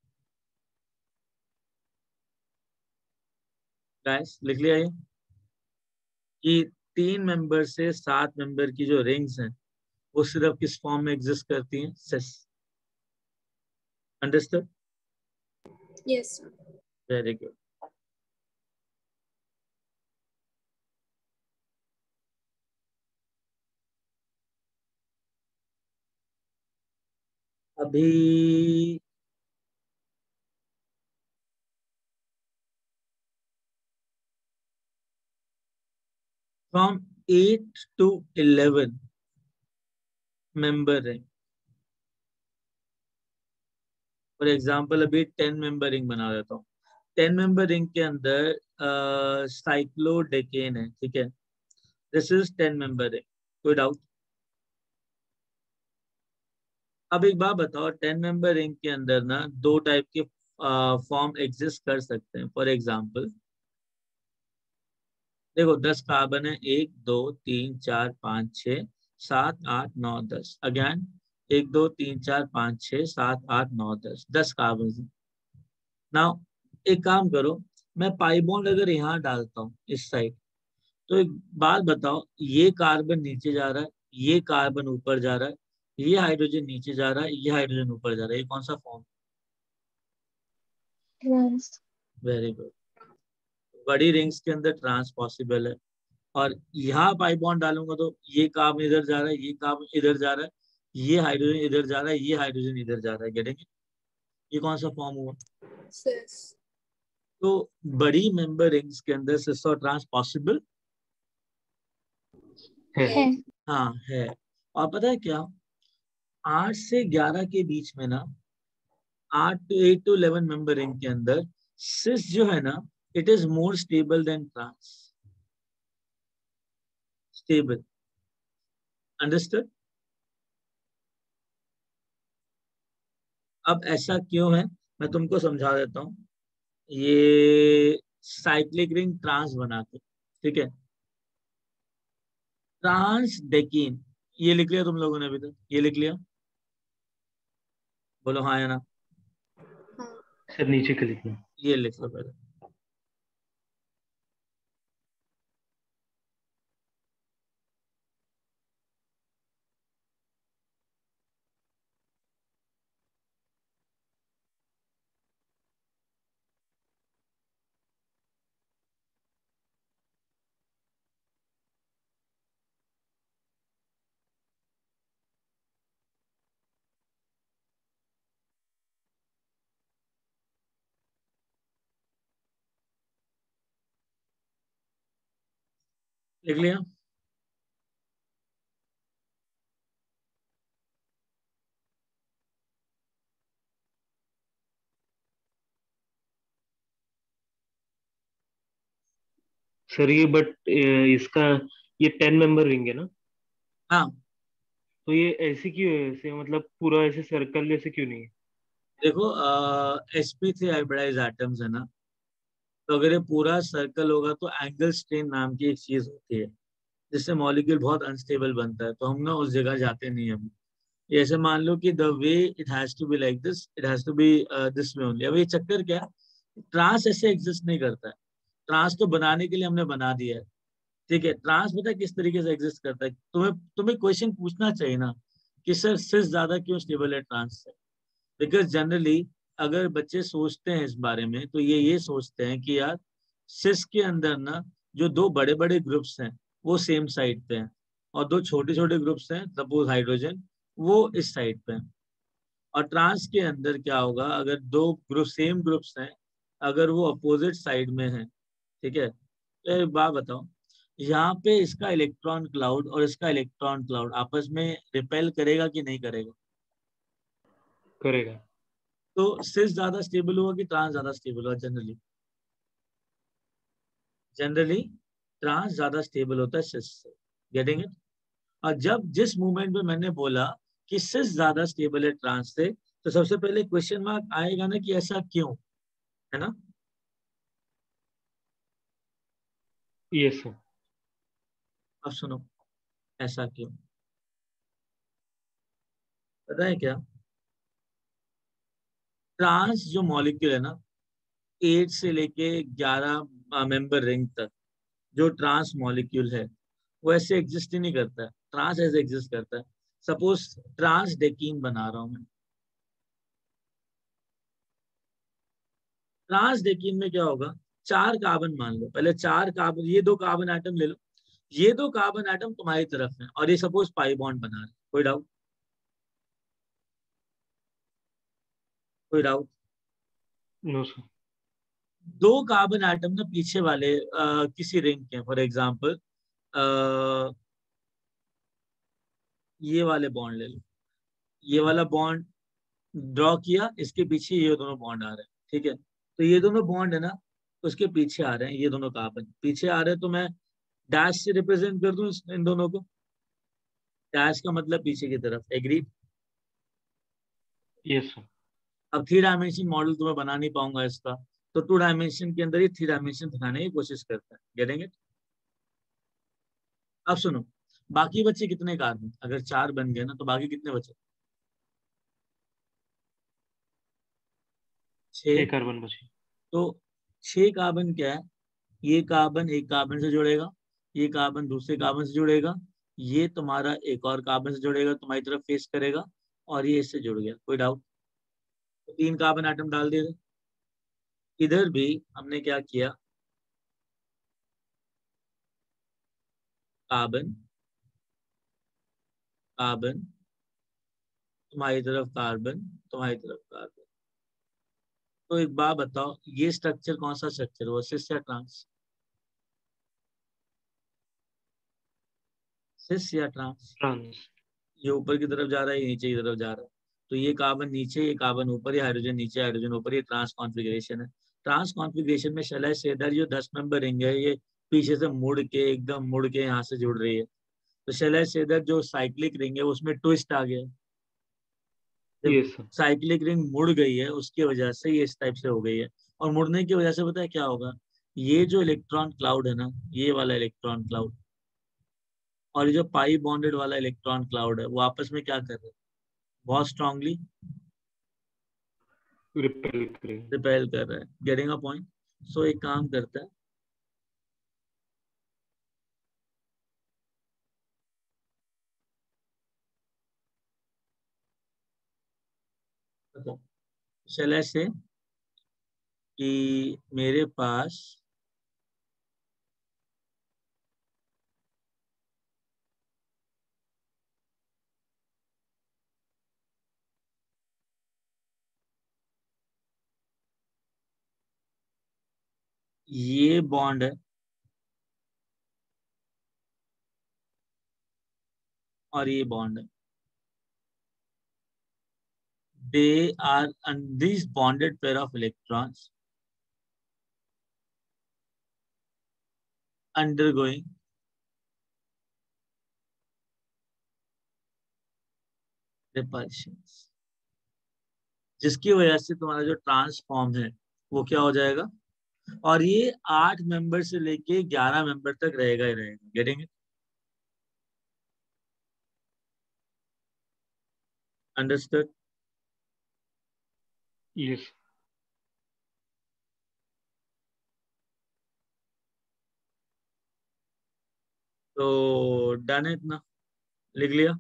गाइस? लिख लिया ये कि 3 मेंबर से 7 मेंबर की जो रिंग्स हैं वो सिर्फ किस फॉर्म में एग्जिस्ट करती हैं? Cis. Understood? Yes sir. Very good. अभी from 8 to 11 member ring, for example अभी 10 मेंबर रिंग बना देता हूँ। 10 मेंबर रिंग के अंदर साइक्लोडेकेन है, ठीक है? दिस इज 10 मेंबर रिंग, कोई डाउट? अब एक बात बताओ, 10 मेंबर रिंग के अंदर ना 2 टाइप के फॉर्म एग्जिस्ट कर सकते हैं। फॉर एग्जाम्पल देखो, 10 कार्बन है, 1 2 3 4 5 6 7 8 9 10, अगेन 1 2 3 4 5 6 7 8 9 10, 10 कार्बन। नाउ एक काम करो, मैं पाई बॉन्ड अगर यहाँ डालता हूँ इस साइड, तो एक बात बताओ, ये कार्बन नीचे जा रहा है, ये कार्बन ऊपर जा रहा है, ये हाइड्रोजन नीचे जा रहा है, ये हाइड्रोजन ऊपर जा रहा है, ये कौन सा फॉर्म? Trans. Very good. बड़ी रिंग्स के अंदर ट्रांस पॉसिबल है, और यहाँ पाई बॉन्ड डालूंगा तो ये कार्बन इधर जा रहा है, ये कार्बन इधर जा रहा है, ये हाइड्रोजन इधर जा रहा है, ये हाइड्रोजन इधर जा रहा है, गेटिंग? ये कौन सा फॉर्म हुआ? सिस। तो बड़ी मेंबर रिंग्स के अंदर सिस और ट्रांस पॉसिबल? है। है। हाँ है। और पता है क्या, 8 से 11 के बीच में ना, 8 to 11 मेंबर रिंग के अंदर सिस जो है ना, it is more stable than trans. Stable, understood? अब ऐसा क्यों है, मैं तुमको समझा देता हूँ। ये साइक्लिक रिंग ट्रांस बनाते, ठीक है। ट्रांस डेकिन, ये लिख लिया तुम लोगों ने अभी तक? ये लिख लिया? बोलो हाँ या ना। हाँ. सर नीचे क्लिक में। ये लिख लो पहले। लिख लिया? सर ये बट इसका ये 10 मेंबर रिंग है ना, हाँ तो ये ऐसे क्यों है? ऐसे मतलब पूरा ऐसे सर्कल जैसे क्यों नहीं है? देखो, sp3 हाइब्रिडाइज एटम्स है ना, तो अगर ये पूरा सर्कल होगा तो एंगल स्ट्रेन नाम की एक चीज होती है, जिससे मॉलिक्यूल बहुत अनस्टेबल बनता है, तो हम ना उस जगह जाते नहीं हम। ये ऐसे मान लो कि the way it has to be like this, it has to be this way only. अब ये चक्कर क्या है, ट्रांस ऐसे एग्जिस्ट नहीं करता है। ट्रांस तो बनाने के लिए हमने बना दिया है, ठीक है। ट्रांस पता है किस तरीके से एग्जिस्ट करता है? तुम्हें तुम्हें क्वेश्चन पूछना चाहिए ना कि सर सिस ज्यादा क्यों स्टेबल है ट्रांस से। बिकॉज जनरली अगर बच्चे सोचते हैं इस बारे में, तो ये सोचते हैं कि यार सिस के अंदर ना जो दो बड़े बड़े ग्रुप्स हैं वो सेम साइड पे हैं, और दो छोटे छोटे ग्रुप्स हैं, सपोज हाइड्रोजन, वो इस साइड पे हैं। और ट्रांस के अंदर क्या होगा, अगर दो ग्रुप सेम ग्रुप्स हैं, अगर वो अपोजिट साइड में हैं, ठीक है, तो एक बात बताओ, यहाँ पे इसका इलेक्ट्रॉन क्लाउड और इसका इलेक्ट्रॉन क्लाउड आपस में रिपेल करेगा कि नहीं करेगा? करेगा। तो सिस ज्यादा स्टेबल हुआ कि ट्रांस ज्यादा स्टेबल हुआ? जनरली जनरली ट्रांस ज्यादा स्टेबल होता है सिस से। Getting it? और जब जिस मोमेंट में मैंने बोला कि सिस ज्यादा स्टेबल है ट्रांस से, तो सबसे पहले क्वेश्चन मार्क आएगा ना कि ऐसा क्यों, है ना? Yes sir. अब सुनो, ऐसा क्यों, पता है क्या? ट्रांस जो मॉलिक्यूल है ना, 8 से लेके 11 मेंबर रिंग तक जो ट्रांस मॉलिक्यूल है, वो ऐसे एग्जिस्ट ही नहीं करता है। ट्रांस ऐसे एग्जिस्ट करता है। सपोज ट्रांस डेकीन बना रहा हूं मैं। ट्रांस डेकीन में क्या होगा, 4 कार्बन मान लो, पहले 4 कार्बन, ये 2 कार्बन आइटम ले लो, ये 2 कार्बन आइटम तुम्हारी तरफ है, और ये सपोज पाई बॉन्ड बना रहे, कोई डाउट? कोई doubt? No sir. 2 carbon atom ना पीछे वाले किसी रिंग के, फॉर एग्जाम्पल ये वाले बॉन्ड ले लो, ये वाला बॉन्ड ड्रॉ किया, इसके पीछे ये दोनों बॉन्ड आ रहे हैं, ठीक है। तो ये दोनों बॉन्ड है ना, उसके पीछे आ रहे हैं, ये दोनों कार्बन पीछे आ रहे हैं, तो मैं डैश से रिप्रेजेंट कर दूं इन दोनों को। डैश का मतलब पीछे की तरफ, एग्री? Yes sir. अब 3 डायमेंशन मॉडल तो मैं बना नहीं पाऊंगा इसका, तो 2 डायमेंशन के अंदर ही 3 डायमेंशन दिखाने की कोशिश करता है। Getting it? अब सुनो, बाकी बच्चे कितने कार्बन, अगर 4 बन गए ना, तो बाकी कितने बचे? 6। 6 कार्बन बचे। तो 6 कार्बन क्या है, ये कार्बन एक कार्बन से जुड़ेगा, ये कार्बन दूसरे कार्बन से जुड़ेगा, ये तुम्हारा एक और कार्बन से जुड़ेगा, तुम्हारी तरफ फेस करेगा, और ये इससे जुड़ गया। कोई डाउट? तो 3 कार्बन आइटम डाल दिए। इधर भी हमने क्या किया, कार्बन कार्बन, तुम्हारी तरफ कार्बन, तुम्हारी तरफ कार्बन। तो एक बात बताओ, ये स्ट्रक्चर कौन सा स्ट्रक्चर हुआ, सिस या ट्रांस? सिस या ट्रांस? ट्रांस। ये ऊपर की तरफ जा रहा है, ये नीचे की तरफ जा रहा है, तो ये कार्बन नीचे, ये कार्बन ऊपर, ये हाइड्रोजन नीचे, हाइड्रोजन ऊपर, ये ट्रांस कॉन्फ़िगरेशन है। ट्रांस कॉन्फ़िगरेशन में शैल से इधर जो 10 मेंबर रिंग है, ये पीछे से मुड़ के, एकदम मुड़ के यहाँ से जुड़ रही है, तो शैल से इधर जो साइक्लिक रिंग है उसमें ट्विस्ट आ गया। जब यस सर। साइक्लिक रिंग मुड़ गई है उसकी वजह से ये इस टाइप से हो गई है, और मुड़ने की वजह से पता है क्या होगा, ये जो इलेक्ट्रॉन क्लाउड है ना, ये वाला इलेक्ट्रॉन क्लाउड और ये जो पाई बॉन्डेड वाला इलेक्ट्रॉन क्लाउड है, वो आपस में क्या कर रहे हैं, बहुत स्ट्रांगली रिपेल करेंगे। रिपेल कर रहा है। Getting a point? सो एक काम करता है, चले से कि मेरे पास ये बॉन्ड है और ये बॉन्ड है, they are and these bonded pair of electrons undergoing repulsions, जिसकी वजह से तुम्हारा जो ट्रांसफॉर्म है वो क्या हो जाएगा, और ये 8 मेंबर से लेके 11 मेंबर तक रहेगा ही रहेगा। Getting it? अंडरस्टूड? यस। तो डन है इतना, लिख लिया?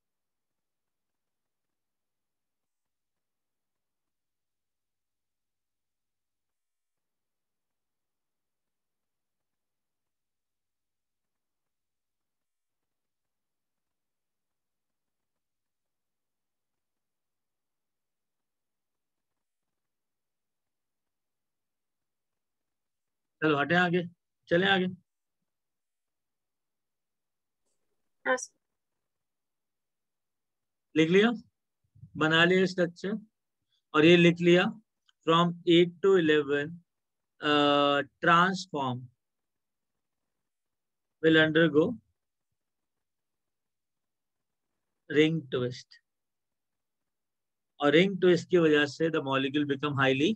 चलो हटे आगे, चले आगे। Yes. लिख लिया? बना लिया स्ट्रक्चर, और ये लिख लिया from 8 to 11 transform will undergo ring twist, और रिंग ट्विस्ट की वजह से the molecule become highly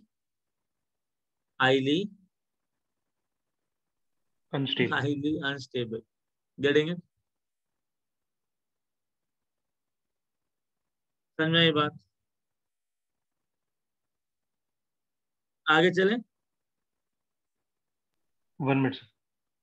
unstable. Highly unstable. Getting it? समझ में ये बात? आगे चलें? 1 minute sir.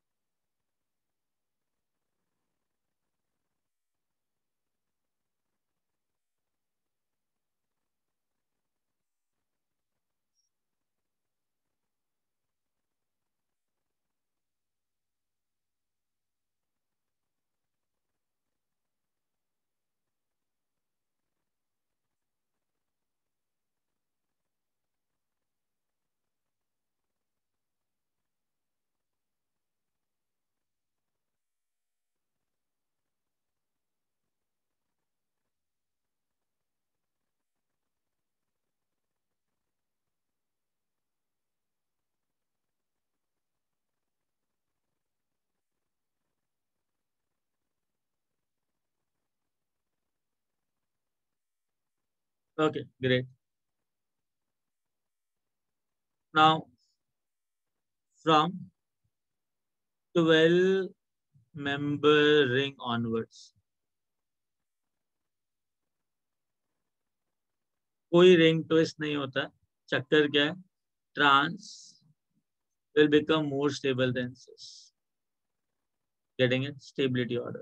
Okay great. Now from 12 member ring onwards, कोई रिंग ट्विस्ट नहीं होता। चक्कर क्या है, trans will become more stable than cis. Getting it? Stability order.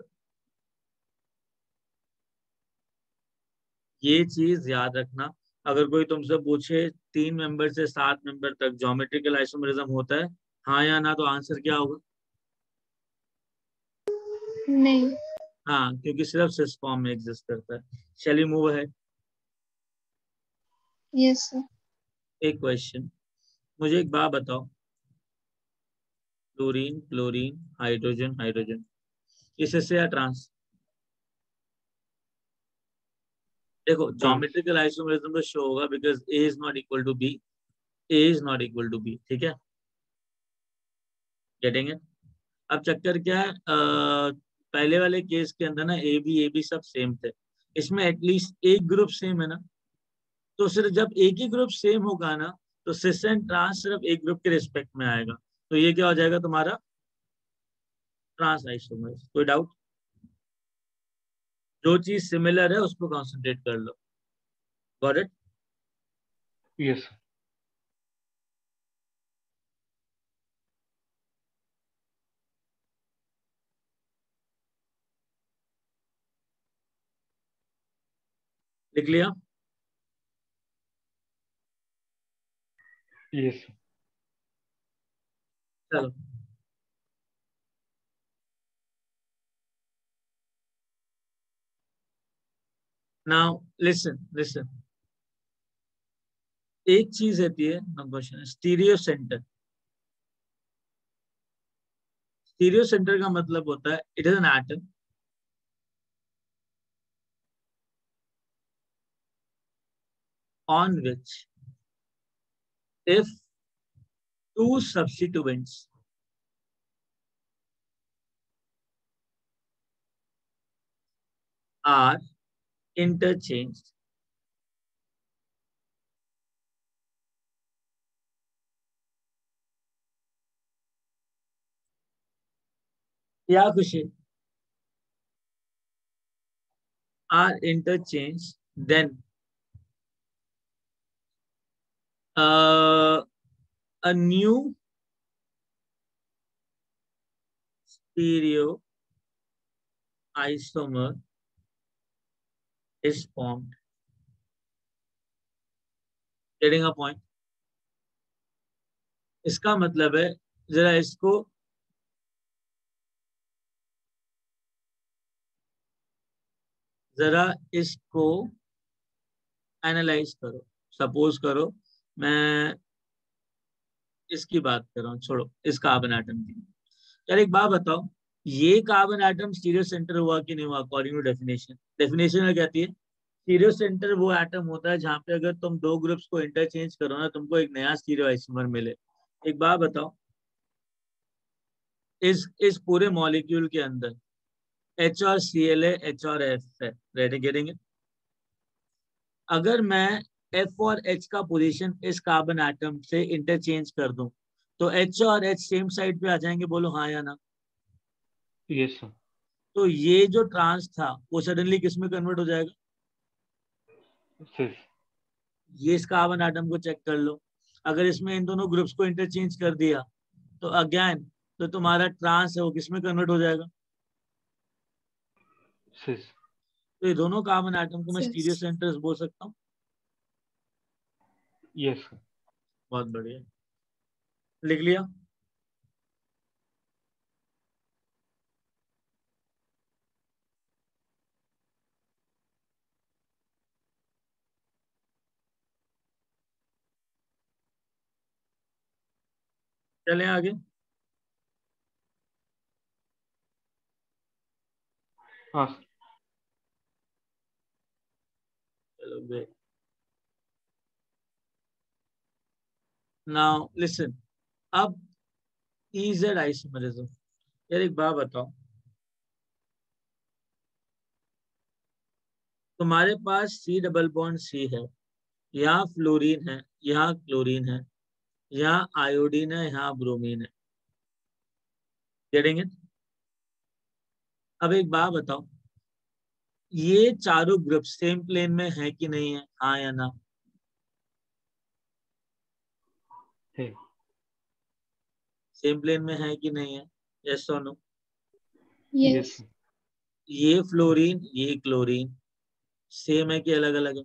ये चीज याद रखना, अगर कोई तुमसे पूछे 3 मेंबर से 7 मेंबर तक ज्योमेट्रिकल आइसोमेरिज्म होता है, हाँ या ना, तो आंसर क्या होगा? नहीं। हाँ, क्योंकि सिर्फ सिस फॉर्म में एग्जिस्ट करता है। Shall we move ahead? Yes sir. एक क्वेश्चन, मुझे एक बात बताओ, क्लोरीन क्लोरीन हाइड्रोजन हाइड्रोजन, ये सिस है या ट्रांस? देखो ज्योमेट्रिकल आइसोमरिज्म तो शो होगा because A is not equal to B, A is not equal to B, ठीक है, गेटिंग इट। अब चक्कर क्या है, पहले वाले केस के अंदर ना ए बी सब सेम थे, इसमें एटलीस्ट एक ग्रुप सेम है ना, तो सिर्फ जब एक ही ग्रुप सेम होगा ना तो सिस एंड ट्रांस सिर्फ एक ग्रुप के रिस्पेक्ट में आएगा, तो ये क्या हो जाएगा तुम्हारा ट्रांस आइसोमर्स। कोई डाउट? जो चीज सिमिलर है उस पर कॉन्सेंट्रेट कर लो। Got it? यस। लिख लिया? यस। चलो नाउ लिसन, एक चीज रहती है question, stereo centre. Stereo centre का मतलब होता है it is an atom on which if two substituents are interchanged, या खुशी are interchanged, then a new stereo isomer is formed. Getting a point? इसका मतलब है, जरा इसको एनालाइज करो। सपोज करो मैं इसकी बात कर रहा हूँ, छोड़ो इस कार्बन एटम की। यार एक बात बताओ, ये कार्बन एटम स्टीरियो सेंटर हुआ कि नहीं हुआ अकॉर्डिंग टू डेफिनेशन? डेफिनेशन में कहती है स्टीरियो सेंटर वो एटम होता है जहां पे अगर तुम दो ग्रुप्स को इंटरचेंज करो ना तुमको एक नया स्टीरियो आइसोमर मिले। एक बात बताओ, इस पूरे मॉलिक्यूल के अंदर H और Cl है, H और F है, रेडी गेटिंग इट? अगर मैं F और H का पोजीशन इस कार्बन एटम से इंटरचेंज कर दूं तो H और H सेम साइड पे आ जाएंगे, बोलो हाँ या ना? Yes sir. तो ये जो ट्रांस था वो सडनली किस में कन्वर्ट हो जाएगा? सिस। ये इस कार्बन एटम को चेक कर लो, अगर इसमें इन दोनों ग्रुप्स को इंटरचेंज कर दिया तो अगेन तो तुम्हारा ट्रांस है वो किस में कन्वर्ट हो जाएगा? सिस। तो ये दोनों कार्बन एटम को मैं Cis. स्टीरियो सेंटर्स बोल सकता हूँ। Yes sir. बहुत बढ़िया, लिख लिया? चलें आगे। हाँ सर। चलो great. Now listen, अब EZ आइसोमरिज्म। यार एक बात बताओ, तुम्हारे पास C डबल बॉन्ड C है, यहाँ फ्लोरीन है, यहाँ क्लोरीन है, यहाँ आयोडीन है, यहाँ ब्रोमीन है। Getting it? अब एक बात बताओ, ये चारों ग्रुप सेम प्लेन में है कि नहीं है, हाँ या ना? है। सेम प्लेन में है कि नहीं है, yes or no? Yes Yes. Sir. ये फ्लोरीन ये क्लोरीन सेम है कि अलग अलग है?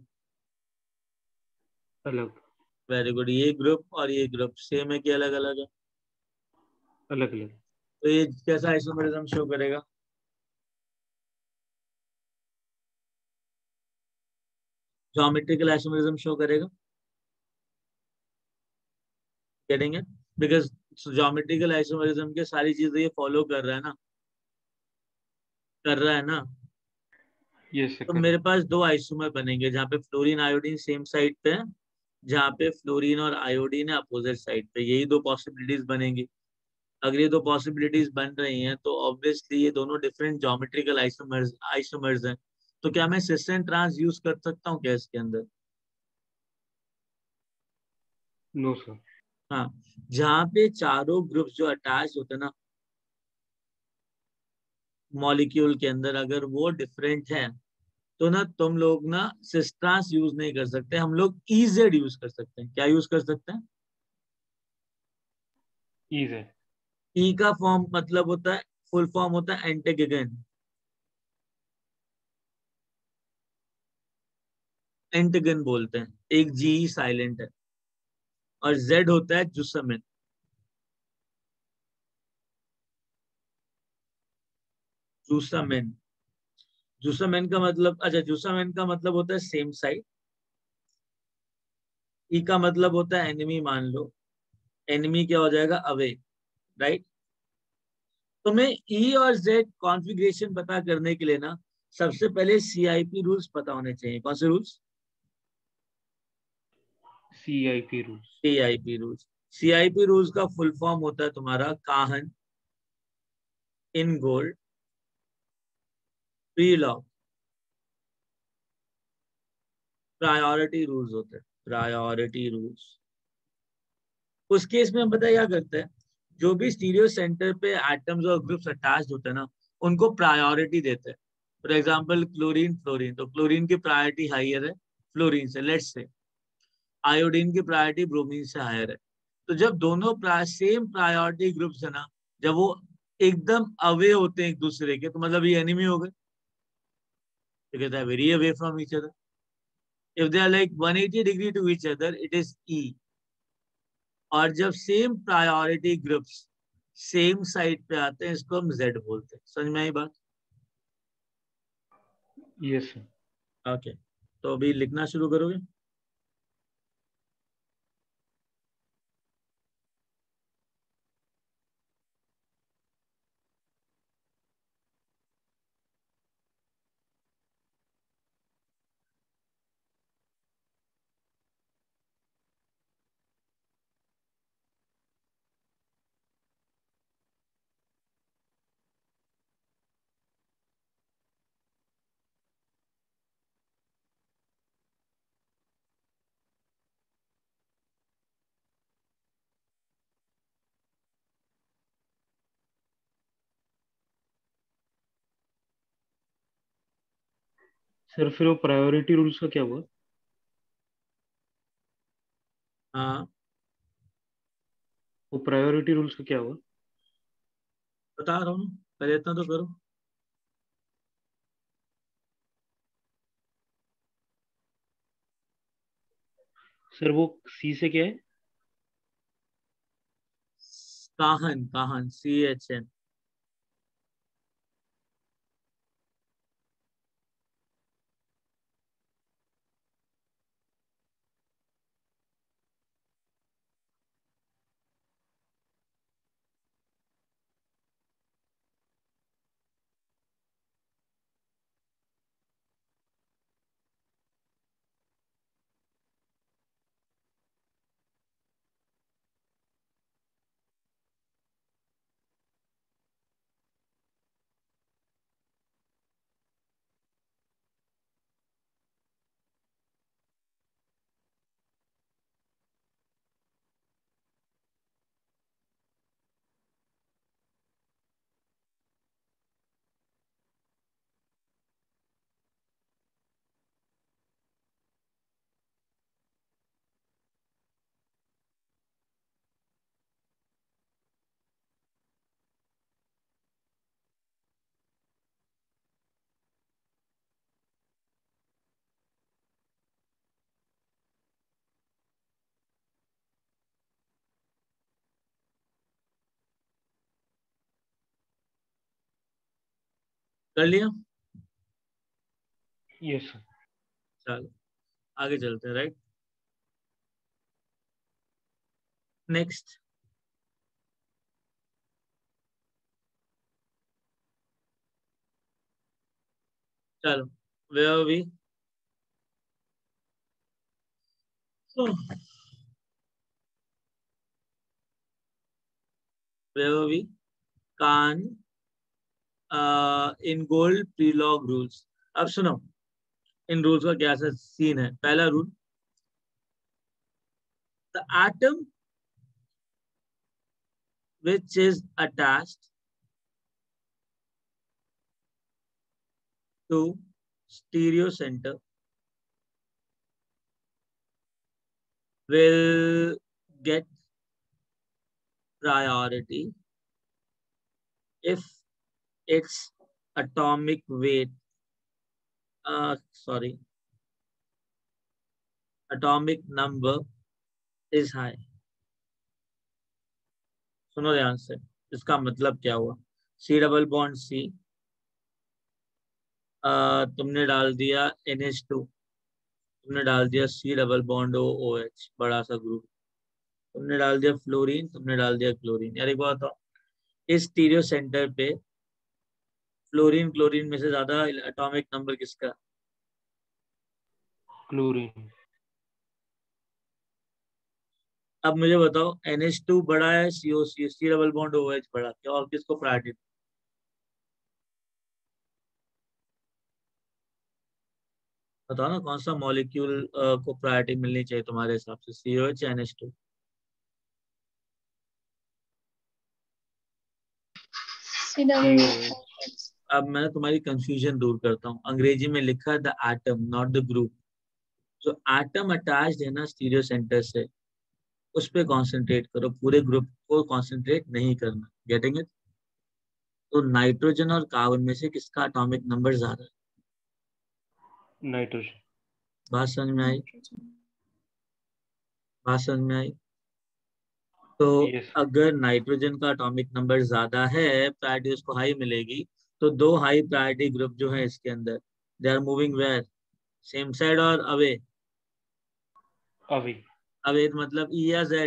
अलग। Very good. ये ग्रुप और ये ग्रुप सेम है कि अलग अलग है? अलग अलग। तो ये कैसा आइसोमरिज्म शो करेगा? ज्योमेट्रिकल आइसोमरिज्म शो करेगा। Getting it? Because geometrical isomerism के सारी चीजें ये फॉलो कर रहा है ना, कर रहा है ना? यस सर तो करेक्ट। मेरे पास दो आइसोमर बनेंगे जहाँ पे फ्लोरीन आयोडीन सेम साइड पे है, जहाँ पे फ्लोरीन और आयोडीन है अपोजिट साइड पे। यही दो पॉसिबिलिटीज बनेंगी। अगर ये दो पॉसिबिलिटीज बन रही हैं तो ऑब्वियसली ये दोनों डिफरेंट ज्योमेट्रिकल आइसोमर्स आइसोमर्स हैं। तो क्या मैं सिस एंड ट्रांस यूज कर सकता हूँ क्या इसके अंदर? No sir. हाँ, जहाँ पे चारों ग्रुप्स जो अटैच होते हैं ना मॉलिक्यूल के अंदर, अगर वो डिफरेंट है तो ना तुम लोग ना सिस ट्रांस यूज नहीं कर सकते, हम लोग इजेड यूज कर सकते हैं। क्या यूज कर सकते हैं? ईज है। ई का फॉर्म मतलब होता है, फुल फॉर्म होता है एंटेगन। एंटेगन बोलते हैं, एक जी साइलेंट है। और जेड होता है जुसमिन। जूसामिन। जूसामिन का मतलब, अच्छा जूसामिन का मतलब होता है सेम साइड। ई का मतलब होता है एनिमी मान लो। एनिमी क्या हो जाएगा? अवे। राइट। तो मैं ई और जेड कॉन्फ़िगरेशन पता करने के लिए ना सबसे पहले सीआईपी रूल्स पता होने चाहिए। कौन से rules? CIP rules. CIP rules. CIP rules का फुल फॉर्म होता है तुम्हारा Cahn, Ingold, Prelog, priority rules होते हैं। Priority rules. उस केस में हम पता है क्या करते हैं, जो भी स्टीरियो सेंटर पे एटम्स और ग्रुप्स अटैच्ड होते हैं ना उनको प्रायोरिटी देते हैं। फॉर एग्जांपल क्लोरीन फ्लोरीन, तो क्लोरीन की प्रायोरिटी हायर है फ्लोरीन से, लेट्स से। आयोडीन की प्रायोरिटी ब्रोमीन से हायर है। तो जब दोनों सेम प्रायोरिटी ग्रुप्स है ना, जब वो एकदम अवे होते हैं एक दूसरे के, तो मतलब ये एनिमी हो गए। तो कहता है very away from each other. If they are like 180 degree to each other it is E. और जब same priority groups same side पे आते हैं इसको हम जेड बोलते हैं। समझ में आई बात? Yes sir. ओके, तो अभी लिखना शुरू करोगे? सर फिर वो प्रायोरिटी रूल्स का क्या हुआ? हाँ, वो प्रायोरिटी रूल्स का क्या हुआ? बता रहा हूँ, पहले इतना तो करो। सर वो C से क्या है? काहन, काहन, CHN। कर लिया? Yes sir. चलो आगे चलते हैं। Right, next. चलो Where are we? Oh. Where are we? Can Ingold Prelog rules. अब सुनो इन रूल्स का क्या सीन है. पहला rule, the atom which is attached to stereo center will get priority if its atomic weight atomic number is high. सुनो ध्यान से, इसका मतलब क्या हुआ. सी डबल बॉन्ड सी, तुमने डाल दिया NH2, तुमने डाल दिया सी डबल बॉन्ड OH, बड़ा सा ग्रुप, तुमने डाल दिया फ्लोरीन, तुमने डाल दिया क्लोरीन. यार एक बात बताओ, इस स्टीरियो सेंटर पे फ्लोरीन क्लोरीन में से ज्यादा एटॉमिक नंबर किसका? क्लोरीन. अब मुझे बताओ, NH2 बड़ा है, COC C double bond OH बड़ा, क्या और किसको प्रायोरिटी? बताओ ना कौन सा मॉलिक्यूल को प्रायोरिटी मिलनी चाहिए तुम्हारे हिसाब से, COH या NH2? अब मैं तुम्हारी कंफ्यूजन दूर करता हूँ. अंग्रेजी में लिखा है the atom not the group. जो एटम अटैच्ड है ना स्टीरियो सेंटर से, उस पे कंसंट्रेट करो, पूरे ग्रुप को कंसंट्रेट नहीं करना. Getting it? तो नाइट्रोजन और कार्बन में से किसका एटॉमिक नंबर ज्यादा है? नाइट्रोजन. बात समझ में आई? बात समझ में आई? तो Yes. अगर नाइट्रोजन का एटॉमिक नंबर ज्यादा है, प्रायोरिटी उसको हाई मिलेगी. तो दो हाई प्रायोरिटी ग्रुप जो है इसके अंदर, they are moving where, same side or away? Away. Away मतलब E या Z?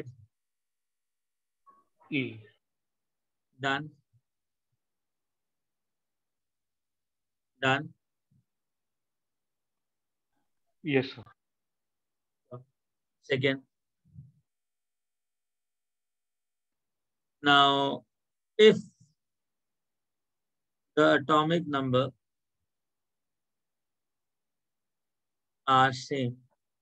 E. Done. Done. Yes sir. Second, now if the atomic number are same,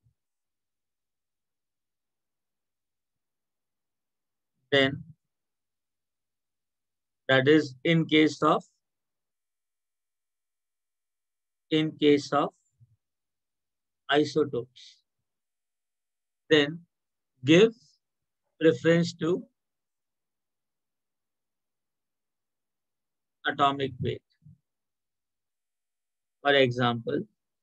then that is in case of isotopes, then give preference to atomic weight. For example,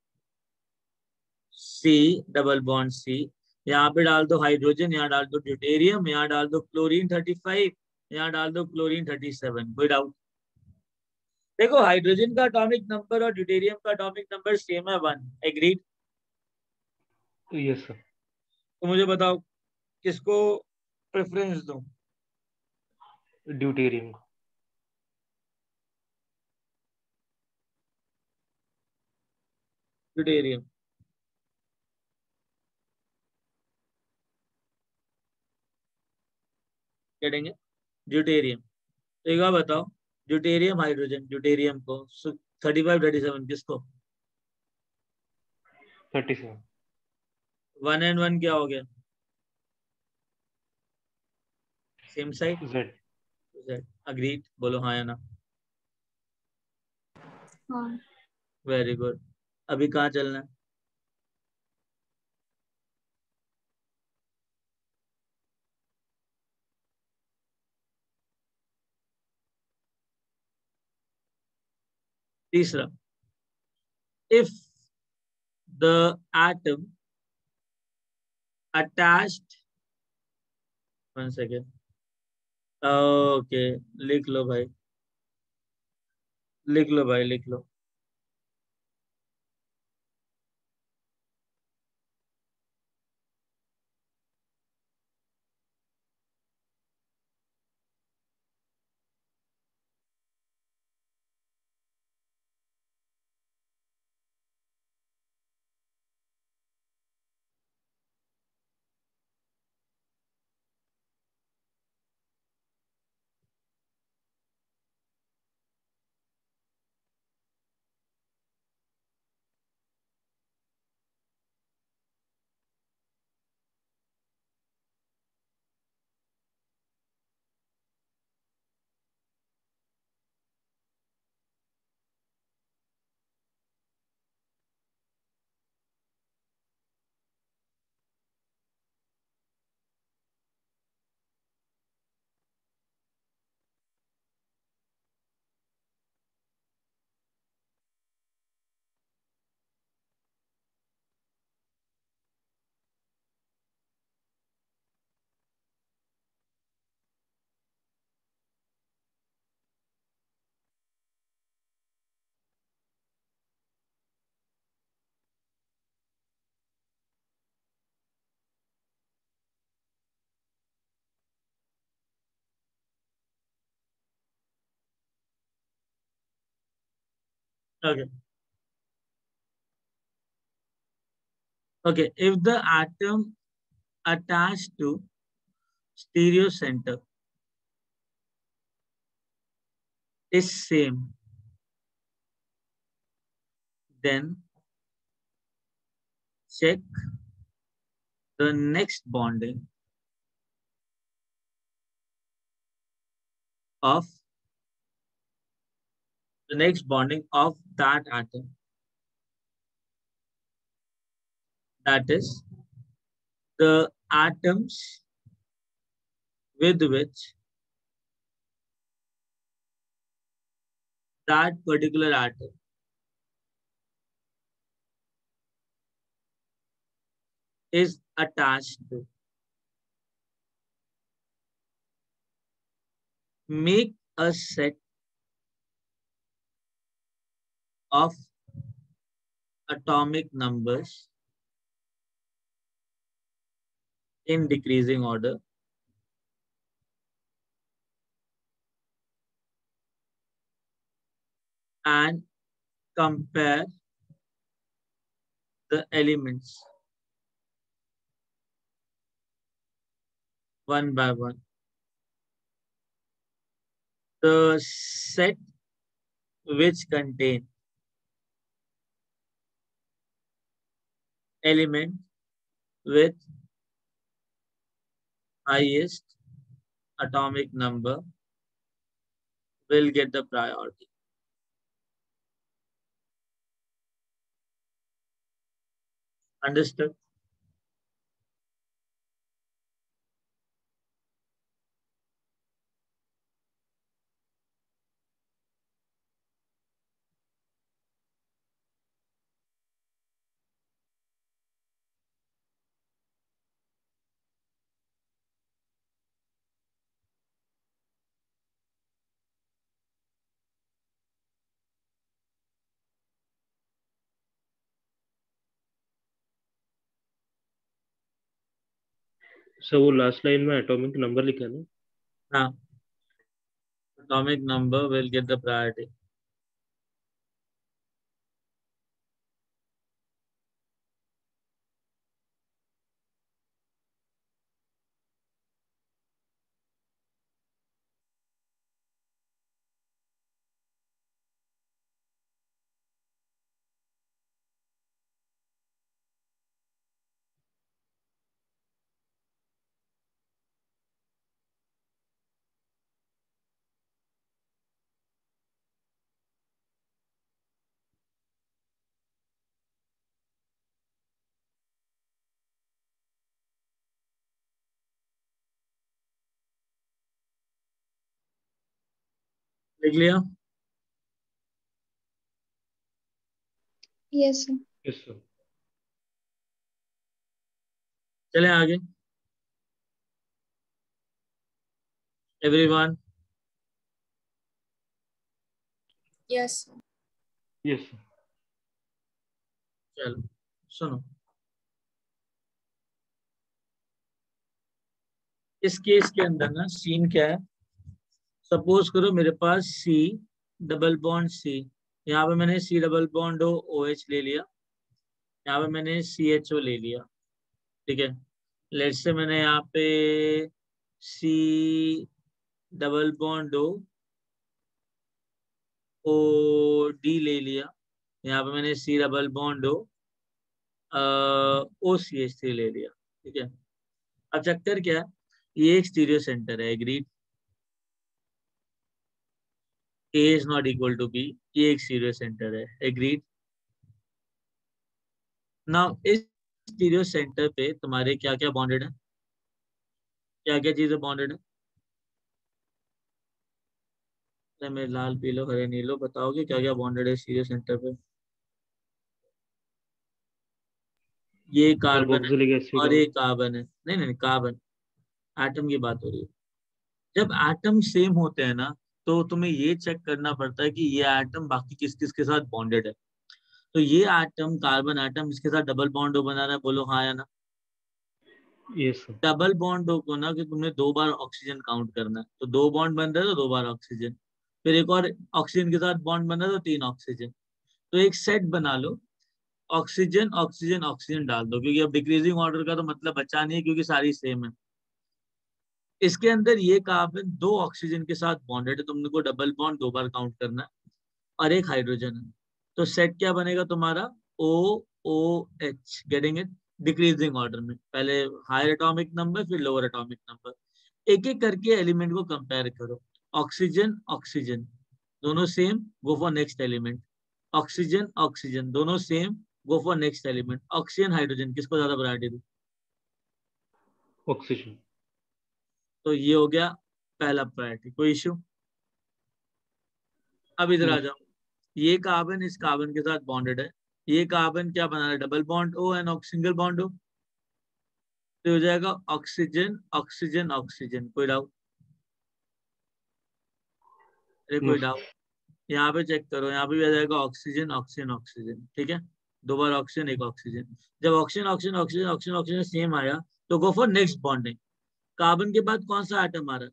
C double bond C, यहाँ पे डाल दो hydrogen, यहाँ डाल दो deuterium, यहाँ डाल दो क्लोरीन 35, यहाँ डाल दो क्लोरीन 37. कोई डाउट? देखो हाइड्रोजन का एटॉमिक नंबर और ड्यूटेरियम का एटॉमिक नंबर सेम है, 1. एग्रीड? Yes sir. तो मुझे बताओ किसको प्रेफरेंस दूं? ड्यूटेरियम. ड्यूटेरियम. करेंगे ड्यूटेरियम. तो एक बार बताओ, ड्यूटेरियम हाइड्रोजन, ड्यूटेरियम को 35 37 किसको? 37. 1 and 1 क्या हो गया? Same side. Z. अग्रीड? बोलो हाँ या ना. हाँ. Very good. अभी कहाँ चलना है? तीसरा, if the atom attached, 1 second, okay लिख लो भाई, लिख लो भाई, लिख लो. Okay. Okay. If the atom attached to stereo center is same, then check the next bonding of that atom. That is the atoms with which that particular atom is attached to. Make a set of atomic numbers in decreasing order and compare the elements one by one. The set which contain element with highest atomic number will get the priority. Understood? Sir वो last line में atomic number लिखा है ना? हाँ. Atomic number will get the priority. लिख लिया? Yes, sir. Yes sir. चले आगे. Everyone. Yes. Yes sir. चलो सुनो. इस केस के अंदर ना सीन क्या है? सपोज करो मेरे पास C डबल बॉन्ड C, यहाँ पे मैंने C डबल बॉन्ड OH ले लिया, यहाँ पे मैंने CHO ले लिया. ठीक है. लेट्स से मैंने यहाँ पे C डबल बॉन्ड OD ले लिया, यहाँ पे मैंने C डबल बॉन्ड OCH3 ले लिया. ठीक है. अब चक्कर क्या है? ये एक स्टीरियो सेंटर है. Agreed. A is not equal to B. ये एक स्टीरियो सेंटर है. एग्रीड. नाउ इस स्टीरियो सेंटर पे तुम्हारे क्या क्या बॉन्डेड है? क्या क्या चीजें बॉन्डेड है? मैं लाल पीलो हरे नीलो बताओगे क्या क्या बॉन्डेड है स्टीरियो सेंटर पे? ये कार्बन है कार्बोक्सिलिक एसिड और ये कार्बन है. नहीं नहीं कार्बन. एटम की बात हो रही है. जब एटम सेम होते हैं ना तो तुम्हें ये चेक करना पड़ता है कि ये एटम बाकी किस किस के साथ बॉन्डेड है. तो ये एटम कार्बन एटम इसके साथ डबल बॉन्ड बना रहा है. बोलो हाँ या ना? Yes sir. डबल बॉन्ड को ना कि तुमने 2 बार ऑक्सीजन काउंट करना है. तो 2 बॉन्ड बन रहा है तो 2 बार ऑक्सीजन. फिर एक और ऑक्सीजन के साथ बॉन्ड बन रहा है तो 3 ऑक्सीजन. तो एक सेट बना लो, ऑक्सीजन ऑक्सीजन ऑक्सीजन डाल दो, क्योंकि अब डिक्रीजिंग ऑर्डर का तो मतलब बचा नहीं है, क्योंकि सारी सेम है। इसके अंदर ये कार्बन दो ऑक्सीजन के साथ बॉन्डेड है, तुमने को डबल बॉन्ड दो बार काउंट करना है, और एक हाइड्रोजन है। तो सेट क्या बनेगा तुम्हारा? O O H. Getting it? Decreasing order में, पहले हायर एटॉमिक नंबर फिर लोअर एटॉमिक नंबर। एक एक करके एलिमेंट को कंपेयर करो। ऑक्सीजन ऑक्सीजन दोनों same, go for next element. Oxygen oxygen दोनों same, go for next element. Oxygen hydrogen किसको ज्यादा प्रायोरिटी दो? ऑक्सीजन। तो ये हो गया पहला प्रायोरिटी, कोई इश्यू? अब इधर आ नो। जाओ, ये कार्बन इस कार्बन के साथ बॉन्डेड है, ये कार्बन क्या बना रहा है? Double bond O and single bond O. तो हो जाएगा ऑक्सीजन ऑक्सीजन ऑक्सीजन। कोई डाउट? अरे नो कोई सर। डाउट? यहाँ पे चेक करो, यहाँ पे भी आ जाएगा ऑक्सीजन ऑक्सीजन ऑक्सीजन। ठीक है, दो बार ऑक्सीजन एक ऑक्सीजन। जब oxygen oxygen oxygen oxygen oxygen same आया, तो go for next bonding. Carbon के बाद कौन सा आइटम आ रहा है?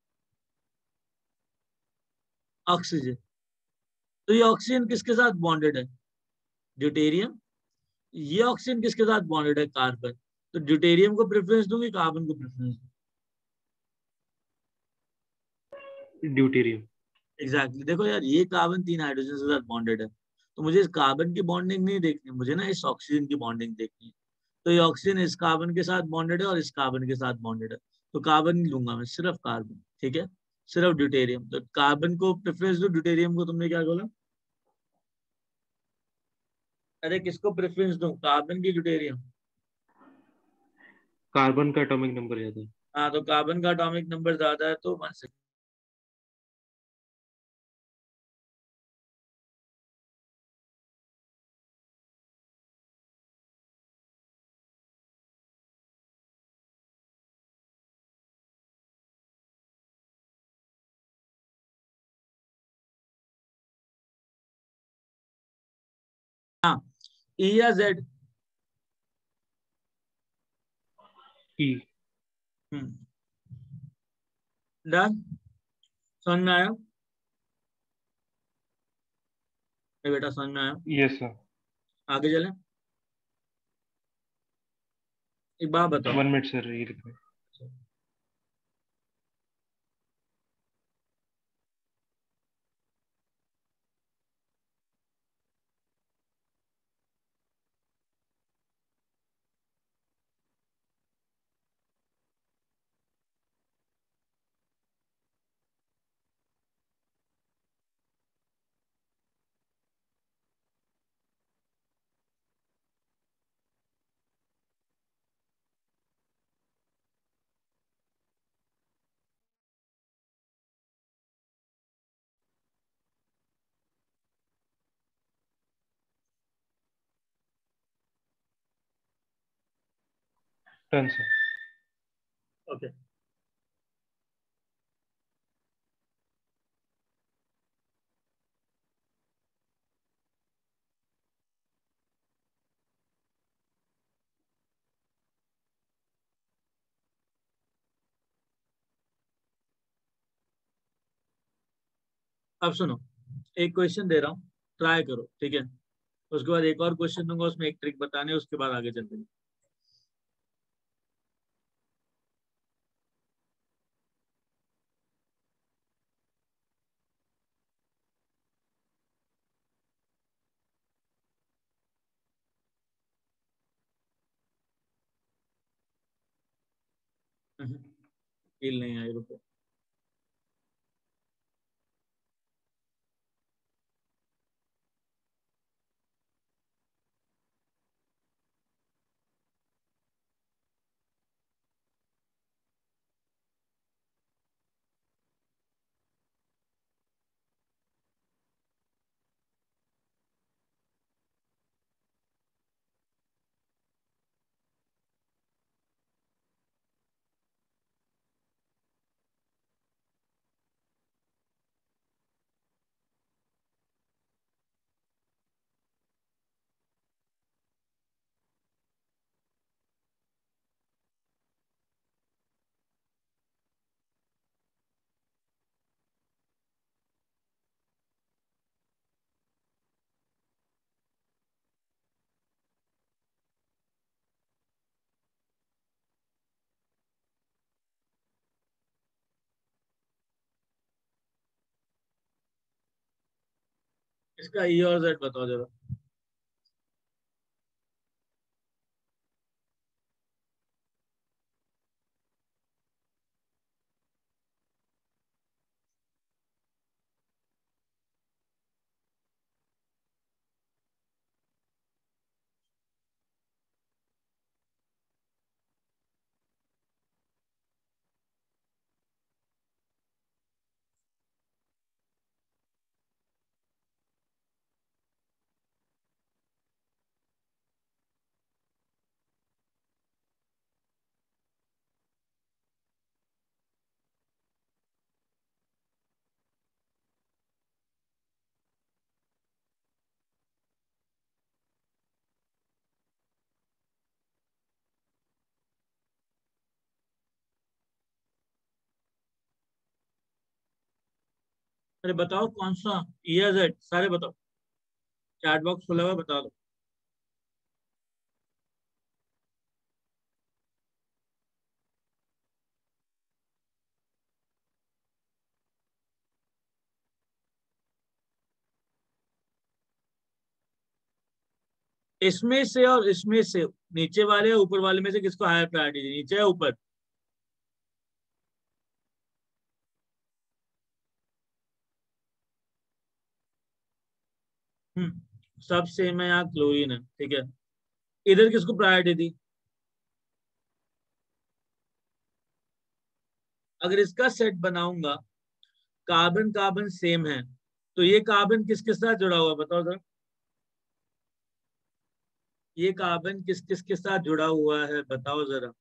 ऑक्सीजन। तो ये ऑक्सीजन किसके साथ बॉन्डेड है? ड्यूटेरियम। ये ऑक्सीजन किसके साथ बॉन्डेड है? कार्बन। तो ड्यूटेरियम को प्रेफरेंस दूंगी, कार्बन को प्रेफरेंस? ड्यूटेरियम। एग्जैक्टली। देखो यार, ये कार्बन तीन हाइड्रोजन के साथ बॉन्डेड है, तो मुझे इस कार्बन की बॉन्डिंग नहीं देखनी, मुझे ना इस ऑक्सीजन की बॉन्डिंग देखनी है। तो ये ऑक्सीजन इस कार्बन के साथ बॉन्डेड है और इस कार्बन के साथ बॉन्डेड है, तो कार्बन नहीं लूंगा मैं, सिर्फ कार्बन। ठीक है, सिर्फ ड्यूटेरियम। तो कार्बन को प्रेफरेंस दो, ड्यूटेरियम को तुमने क्या बोला? अरे किसको प्रेफरेंस दूं, कार्बन की ड्यूटेरियम? कार्बन का एटॉमिक नंबर ज्यादा है। हाँ, तो कार्बन का एटॉमिक नंबर ज्यादा है, तो वन सेकंड। हाँ, ई या जेड? ई। हम्म, डन। समझ में आया? ये बेटा समझ में आया? Yes sir. आगे चले, एक बात बताओ। 1 मिनट सर, ये लिखो। Done sir. ओके, अब सुनो, एक क्वेश्चन दे रहा हूँ, ट्राई करो, ठीक है? उसके बाद एक और क्वेश्चन दूंगा, उसमें एक ट्रिक बताने, उसके बाद आगे चलते हैं। फील नहीं आई, रुको। इसका ई और जेड बताओ जरा। अरे बताओ कौन सा ई या जेड, सारे बताओ। चैट बॉक्स खुला हुआ है, बता दो। इसमें से और इसमें से नीचे वाले या ऊपर वाले में से किसको हायर प्रायोरिटी दी, नीचे या ऊपर? सब सेम है, यहाँ क्लोरीन है, ठीक है। इधर किसको प्रायोरिटी दी? अगर इसका सेट बनाऊंगा, कार्बन कार्बन सेम है, तो ये कार्बन किसके साथ जुड़ा हुआ है बताओ जरा। ये कार्बन किस किस के साथ जुड़ा हुआ है बताओ जरा।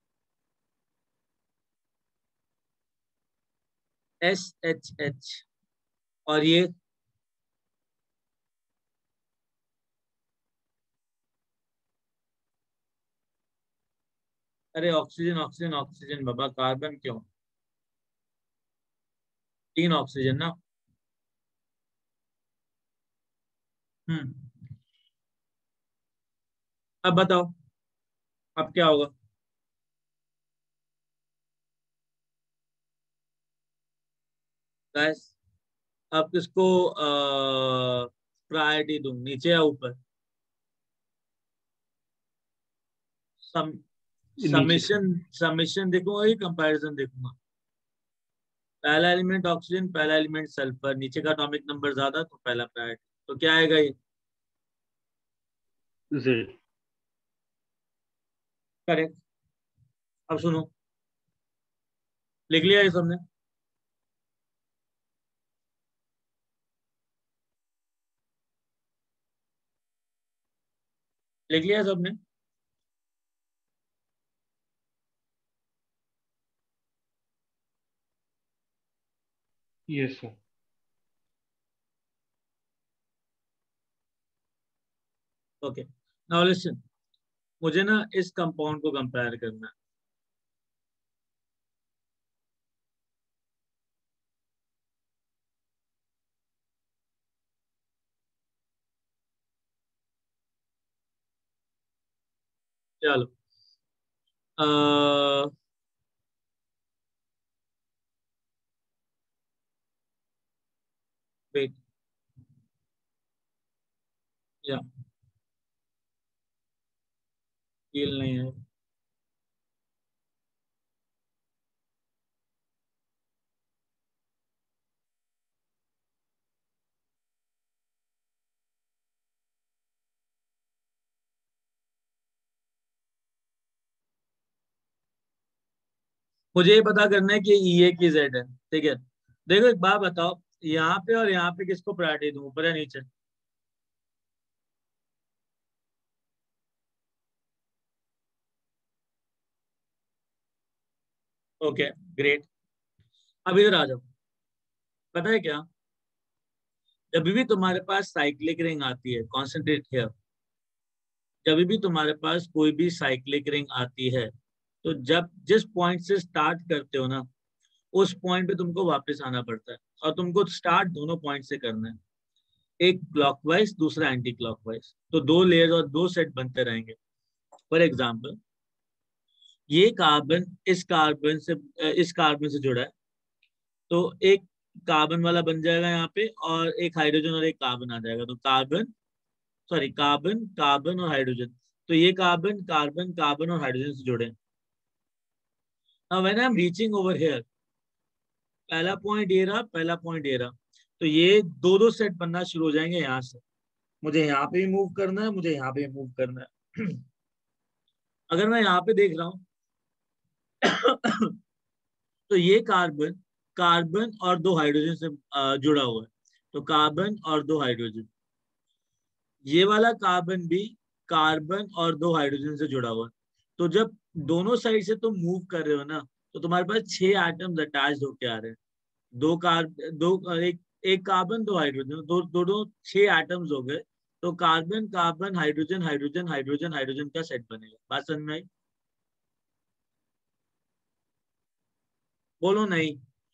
SHH। और ये अरे ऑक्सीजन ऑक्सीजन ऑक्सीजन बाबा, कार्बन क्यों? 3 ऑक्सीजन ना। हम्म। अब बताओ, अब क्या होगा? गाइस, अब किसको प्रायोरिटी दूं, नीचे या ऊपर? सम नीचे से। समेशन समेशन देखूंगा कि कंपैरिजन देखूंगा? पहला एलिमेंट ऑक्सीजन, पहला एलिमेंट सल्फर, नीचे का एटॉमिक नंबर ज्यादा तो पहला प्रायोरिटी। तो क्या आएगा ये? जेड। करेक्ट। अब सुनो, लिख लिया ये सबने? लिख लिया सबने? Yes sir. Okay, now listen. मुझे ना इस कंपाउंड को कंपेयर करना है। चलो, वेट, या फील नहीं है। मुझे ये पता करना है कि ई ए की जेड है, ठीक है। देखो एक बात बताओ, यहाँ पे और यहाँ पे किसको प्रायोरिटी दूं, ऊपर या नीचे? Okay, great. अब इधर आ जाओ। पता है क्या, जब भी तुम्हारे पास साइक्लिक रिंग आती है, कॉन्सेंट्रेट हियर, जब भी तुम्हारे पास कोई भी साइक्लिक रिंग आती है, तो जब जिस पॉइंट से स्टार्ट करते हो ना, उस पॉइंट पे तुमको वापस आना पड़ता है। और तुमको स्टार्ट दोनों पॉइंट से करना है, एक क्लॉकवाइज दूसरा एंटी क्लॉकवाइज। तो दो लेयर और दो सेट बनते रहेंगे। फॉर एग्जाम्पल, ये कार्बन इस कार्बन से जुड़ा है, तो एक कार्बन वाला बन जाएगा यहाँ पे, और एक हाइड्रोजन और एक कार्बन आ जाएगा। तो कार्बन कार्बन कार्बन और हाइड्रोजन, तो ये कार्बन कार्बन कार्बन और हाइड्रोजन से जुड़े। Now when I am reaching over here, पहला पॉइंट ये रहा, पहला पॉइंट ये रहा, तो ये दो दो सेट बनना शुरू हो जाएंगे यहाँ से। मुझे यहाँ पे भी मूव करना है, मुझे यहाँ पे भी मूव करना है। अगर मैं यहाँ पे देख रहा हूँ तो ये कार्बन कार्बन और दो हाइड्रोजन से जुड़ा हुआ है, तो कार्बन और दो हाइड्रोजन। ये वाला कार्बन भी कार्बन और दो हाइड्रोजन से जुड़ा हुआ है। तो जब दोनों साइड से तुम मूव कर रहे हो ना, तो तुम्हारे पास 6 एटम्स अटैच्ड होके आ रहे हैं। एक कार्बन दो हाइड्रोजन, दोनों 6 एटम्स हो गए। तो carbon carbon hydrogen hydrogen hydrogen hydrogen का सेट बनेगा। बात समझ में आई? बोलो नहीं,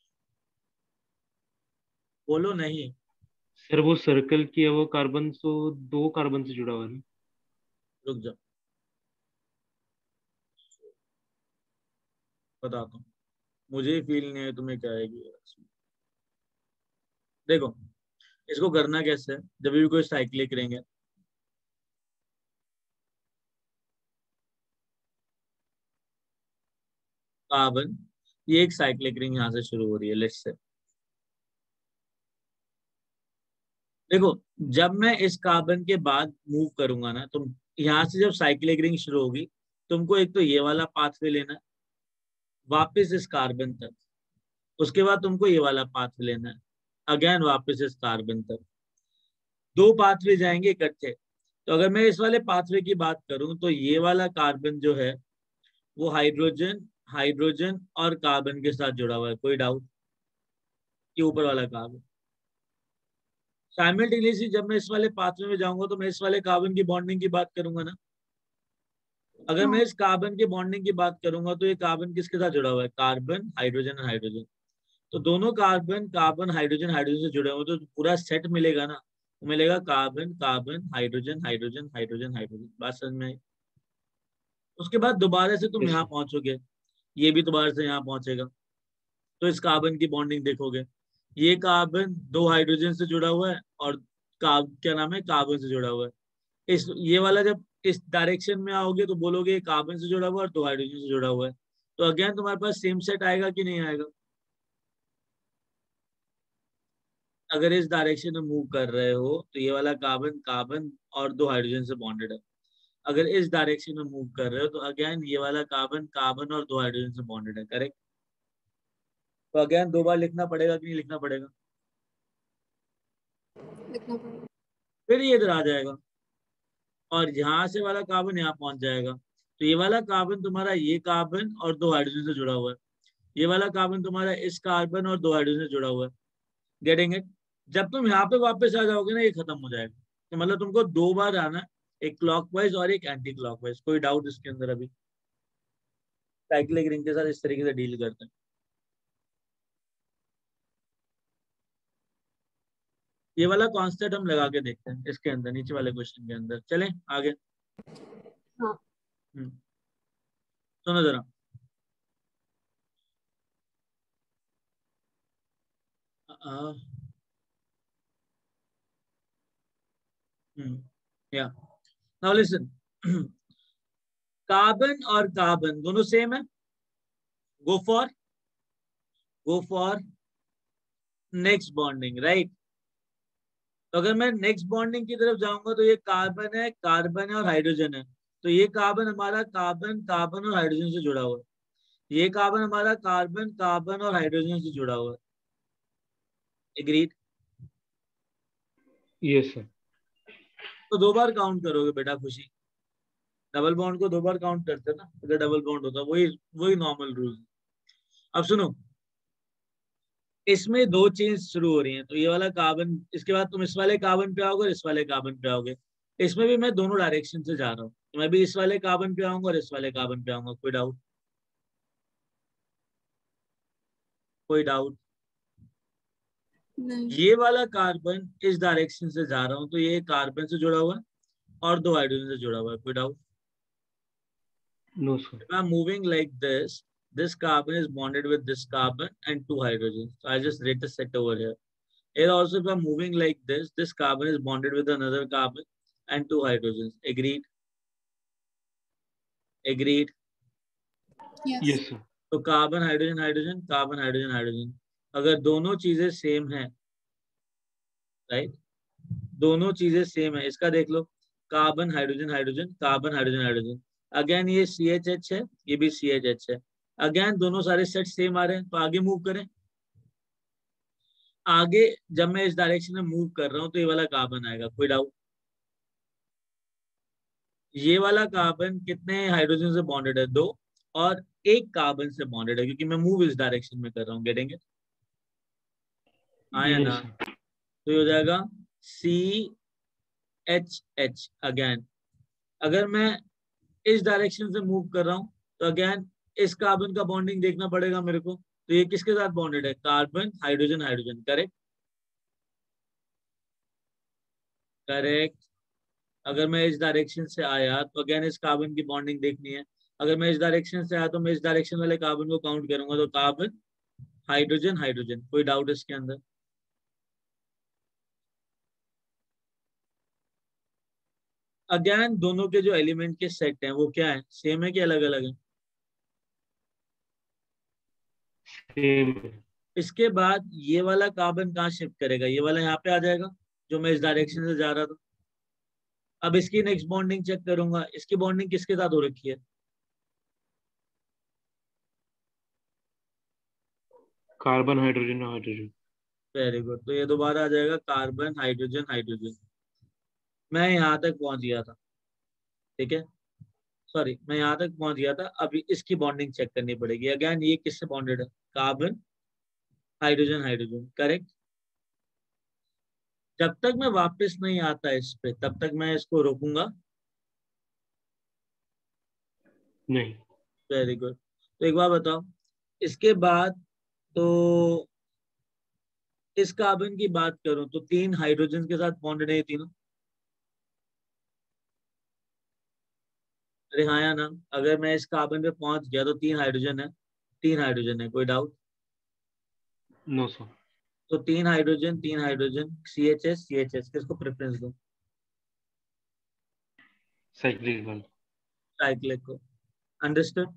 बोलो नहीं। सर वो सर्कल किया वो कार्बन तो 2 कार्बन से जुड़ा हुआ है ना? रुक जाओ, बताता हूँ। मुझे फील नहीं है, तुम्हें क्या आएगी। देखो, इसको करना कैसे है, जब भी कोई साइक्लिक करेंगे, कार्बन, ये एक साइक्लिक रिंग यहाँ से शुरू हो रही है, लेट्स से। देखो, जब मैं इस कार्बन के बाद मूव करूंगा ना, तो यहाँ से जब साइक्लिक रिंग शुरू होगी, तुमको एक तो ये वाला पाथवे लेना है वापस इस कार्बन तक, उसके बाद तुमको ये वाला पाथवे लेना है अगेन वापस इस कार्बन तक। 2 पाथवे जाएंगे इकट्ठे। तो अगर मैं इस वाले पाथवे की बात करूं, तो ये वाला कार्बन जो है वो हाइड्रोजन हाइड्रोजन और कार्बन के साथ जुड़ा हुआ है। कोई डाउट? ये ऊपर वाला कार्बन साइमल्टेनियसली जब मैं इस वाले पाथवे में जाऊंगा, तो मैं इस वाले कार्बन की बॉन्डिंग की बात करूंगा ना। अगर मैं इस कार्बन की बॉन्डिंग की बात करूंगा, तो ये कार्बन किसके साथ जुड़ा हुआ है? कार्बन हाइड्रोजन और हाइड्रोजन। तो दोनों कार्बन कार्बन हाइड्रोजन हाइड्रोजन से जुड़े हुए, तो पूरा सेट मिलेगा ना, तो मिलेगा carbon carbon hydrogen hydrogen hydrogen hydrogen. बात समझ में आई? उसके बाद दोबारा से तुम यस यहाँ सर। पहुंचोगे, ये भी दोबारा से यहाँ पहुंचेगा। तो इस कार्बन की बॉन्डिंग देखोगे, ये कार्बन दो हाइड्रोजन से जुड़ा हुआ है, और क्या नाम है, कार्बन से जुड़ा हुआ है। इस ये वाला जब इस डायरेक्शन में आओगे, तो बोलोगे ये कार्बन से जुड़ा हुआ है और दो हाइड्रोजन से जुड़ा हुआ है। तो अगेन तुम्हारे पास सेम सेट आएगा कि नहीं आएगा? अगर इस डायरेक्शन में मूव कर रहे हो, तो ये वाला कार्बन कार्बन और दो हाइड्रोजन से बॉन्डेड है। अगर इस डायरेक्शन में मूव कर रहे हो, तो अगेन ये वाला कार्बन कार्बन और दो हाइड्रोजन से बॉन्डेड है। करेक्ट? तो अगेन 2 बार लिखना पड़ेगा कि नहीं लिखना पड़ेगा? लिखना पड़ेगा। फिर ये इधर आ जाएगा, और यहाँ से वाला कार्बन यहाँ पहुंच जाएगा। तो ये वाला कार्बन तुम्हारा ये कार्बन और दो हाइड्रोजन से जुड़ा हुआ है, ये वाला कार्बन तुम्हारा इस कार्बन और दो हाइड्रोजन से जुड़ा हुआ है। Getting it? जब तुम यहाँ पे वापस आ जाओगे ना, ये खत्म हो जाएगा। तो मतलब तुमको 2 बार आना है, एक क्लॉकवाइज और एक एंटी क्लॉकवाइज। कोई डाउट इसके अंदर? अभी साइक्लिक रिंग के साथ इस तरीके से डील करते हैं। ये वाला कॉन्सेप्ट हम लगा के देखते हैं इसके अंदर, नीचे वाले क्वेश्चन के अंदर। चलें आगे। हाँ। सुनो जरा, या नाउ लिसन। कार्बन और कार्बन दोनों सेम है। Go for next bonding, right? तो अगर मैं नेक्स्ट बॉन्डिंग की तरफ जाऊंगा, तो ये कार्बन है और हाइड्रोजन है। तो ये कार्बन हमारा कार्बन कार्बन और हाइड्रोजन से जुड़ा हुआ है, ये कार्बन हमारा कार्बन कार्बन और हाइड्रोजन से जुड़ा हुआ है। एग्रीड? Yes sir. तो 2 बार काउंट करोगे बेटा खुशी। डबल बॉन्ड को 2 बार काउंट करते हैं ना, अगर डबल बॉन्ड होता, वही वही नॉर्मल रूल। अब सुनो, इसमें 2 चेंज शुरू हो रही हैं। तो ये वाला कार्बन, इसके बाद तुम इस वाले कार्बन पे आओगे और इस वाले कार्बन पे आओगे। इसमें भी मैं दोनों डायरेक्शन से जा रहा हूँ, तो मैं भी इस वाले कार्बन पे आऊंगा और इस वाले कार्बन पे आऊंगा। कोई डाउट? कोई डाउट? नहीं। ये वाला कार्बन इस डायरेक्शन से जा रहा हूँ, तो ये कार्बन से जुड़ा हुआ है और दो हाइड्रोजन से जुड़ा हुआ है। कोई doubt? No sir. If I'm moving like this, This carbon is bonded with this carbon and two hydrogens. So I just write a set over here. Here also, if I'm moving like this carbon is bonded with another carbon and two hydrogens. Agreed? Agreed? Yes. Yes, sir. तो carbon hydrogen hydrogen carbon hydrogen hydrogen, अगर दोनों चीजें same है, right, दोनों चीजें same है, इसका देख लो, carbon hydrogen hydrogen carbon hydrogen hydrogen, again ये CH है, ये भी CH है, अगेन दोनों सारे सेट सेम आ रहे हैं, तो आगे मूव करें। आगे जब मैं इस डायरेक्शन में मूव कर रहा हूं तो ये वाला कार्बन आएगा, कोई डाउट? ये वाला कार्बन कितने हाइड्रोजन से बॉन्डेड है? दो, और एक कार्बन से बॉन्डेड है, क्योंकि मैं मूव इस डायरेक्शन में कर रहा हूँ। Getting it? हाँ या Yes, ना? sir. तो ये हो जाएगा CH अगेन। अगर मैं इस डायरेक्शन से मूव कर रहा हूँ तो अगेन इस कार्बन का बॉन्डिंग देखना पड़ेगा मेरे को, तो ये किसके साथ बॉन्डेड है? Carbon hydrogen hydrogen. Correct? Correct. अगर मैं इस डायरेक्शन से आया तो अगेन इस कार्बन की बॉन्डिंग देखनी है। अगर मैं इस डायरेक्शन से आया तो मैं इस डायरेक्शन वाले कार्बन को काउंट करूंगा, तो कार्बन हाइड्रोजन हाइड्रोजन। कोई डाउट इसके अंदर? अगेन दोनों के जो एलिमेंट के सेट हैं वो क्या है? सेम है कि अलग अलग है? Same. इसके बाद ये वाला कार्बन कहाँ शिफ्ट करेगा? ये वाला यहाँ पे आ जाएगा, जो मैं इस डायरेक्शन से जा रहा था। अब इसकी नेक्स्ट बॉन्डिंग चेक करूंगा, इसकी बॉन्डिंग किसके साथ हो रखी है? Carbon, hydrogen, hydrogen. Very good. तो ये दोबारा आ जाएगा कार्बन हाइड्रोजन हाइड्रोजन। मैं यहाँ तक पहुंच गया था, ठीक है, सॉरी, मैं यहाँ तक पहुंच गया था। अभी इसकी बॉन्डिंग चेक करनी पड़ेगी। अगेन ये किससे बॉन्डेड है? Carbon hydrogen hydrogen. करेक्ट? जब तक मैं वापस नहीं आता इस पे तब तक मैं इसको रोकूंगा? नहीं. Very good. तो एक बार बताओ, इसके बाद तो इस कार्बन की बात करूं तो तीन हाइड्रोजन के साथ बॉन्डेड है ये तीनों। अरे हाँ या ना? अगर मैं इस कार्बन पे पहुंच गया तो तीन हाइड्रोजन है, तीन हाइड्रोजन है। कोई डाउट? No, sir. तो तीन हाइड्रोजन CH किसको प्रेफरेंस दूं? Cyclic one. साइक्लिक को। अंडरस्टूड?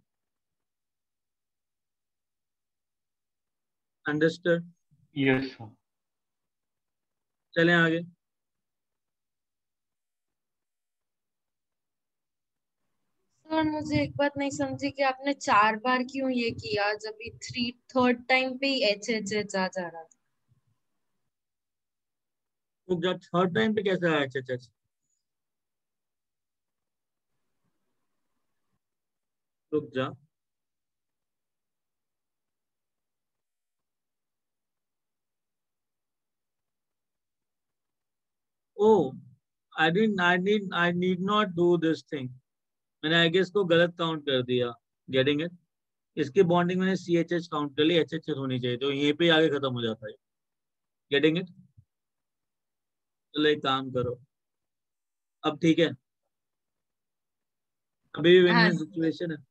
अंडरस्टूड? Yes, sir. चलें आगे। सर मुझे एक बात नहीं समझी कि आपने 4 बार क्यों ये किया, जब ये थर्ड टाइम पे ही HH आ जा रहा था। तो जब थर्ड टाइम पे कैसे आया? HH? रुक जा। Oh, I need not do this thing. मैंने आई गेस को गलत काउंट कर दिया। Getting it? इसकी बॉन्डिंग मैंने CH काउंट कर ली, HH होनी चाहिए, तो यहीं पे आगे खत्म हो जाता है। Getting it? चलो एक काम करो, अब ठीक है, अभी भी विन हाँ विन सिचुएशन है।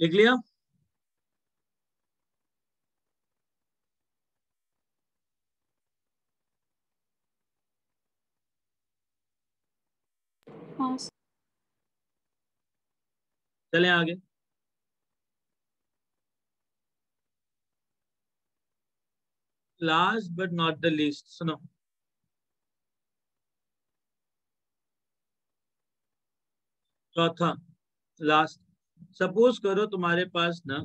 लिख लिया? हाँ चलें आगे। Last but not the least, सुनो। चौथा, लास्ट। सपोज करो तुम्हारे पास ना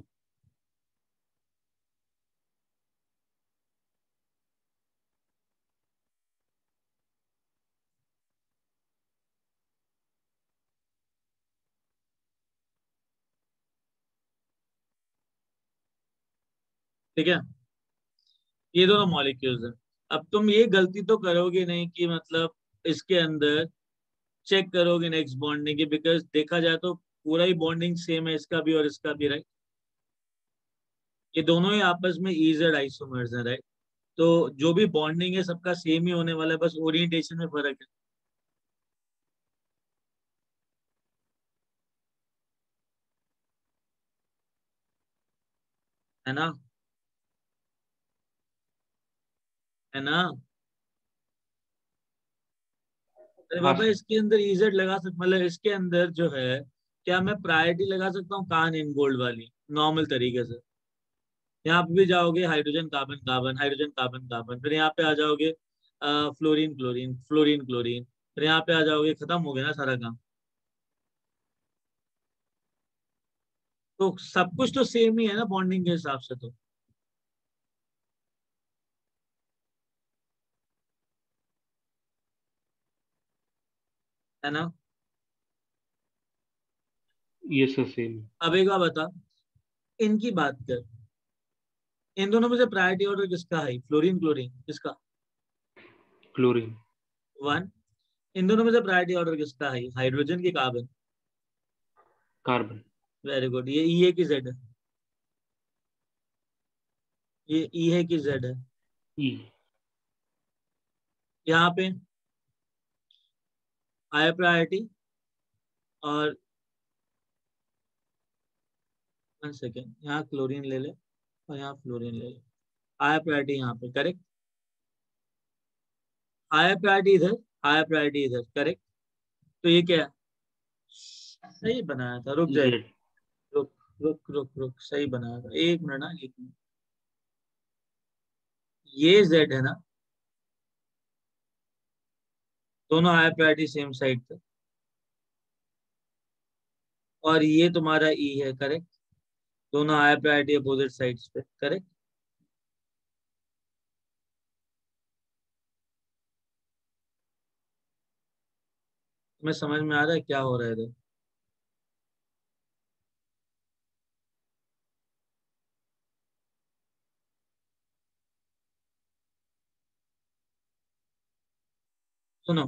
ठीक है, ये दोनों मॉलिक्यूल्स हैं। अब तुम ये गलती तो करोगे नहीं कि मतलब इसके अंदर चेक करोगे नेक्स्ट बॉन्डिंग की, बिकॉज देखा जाए तो पूरा ही बॉन्डिंग सेम है इसका भी और इसका भी, राइट? ये दोनों ही आपस में इजड आइसोमर्स हैं, राइट? तो जो भी बॉन्डिंग है सबका सेम ही होने वाला है, बस ओरिएंटेशन में फर्क है ना? है ना? अरे हाँ बाबा, सर। इसके अंदर इजेड लगा सकता, मतलब इसके अंदर जो है, क्या मैं प्रायोरिटी लगा सकता हूँ कान इन गोल्ड वाली नॉर्मल तरीके से? यहाँ पे भी जाओगे hydrogen carbon carbon, hydrogen carbon carbon, फिर यहाँ पे आ जाओगे फ्लोरीन क्लोरीन, फ्लोरीन क्लोरीन, फिर यहाँ पे आ जाओगे, खत्म हो गया ना सारा काम। तो सब कुछ तो सेम ही है ना बॉन्डिंग के हिसाब से तो। है ना? ये सर सेम। अब एक बार बता, इनकी बात कर, इन दोनों में से प्रायोरिटी ऑर्डर किसका है? फ्लोरीन क्लोरीन किसका? क्लोरीन। वन। इन दोनों में से प्रायोरिटी ऑर्डर किसका है? हाइड्रोजन की कार्बन? कार्बन। Very good. ये ई है कि जेड है? ये ई है कि जेड है? ई। यहाँ पे हाई प्रायोरिटी और, वन सेकेंड, यहाँ क्लोरीन ले ले और यहाँ फ्लोरीन ले ले। हाई प्रायोरिटी यहाँ पे, करेक्ट? हाई प्रायोरिटी इधर, हाई प्रायोरिटी इधर, करेक्ट? तो ये क्या है? सही बनाया था, रुक जाए। जेड। रुक रुक रुक रुक, सही बनाया था, एक मिनट ना, एक मिनट। ये जेड है ना? दोनों हाई प्रायोरिटी सेम साइड पे, और ये तुम्हारा ई है, करेक्ट? दोनों हाई प्रायोरिटी अपोजिट साइड्स पे, करेक्ट? तुम्हें समझ में आ रहा है क्या हो रहा है इधर? सुनो,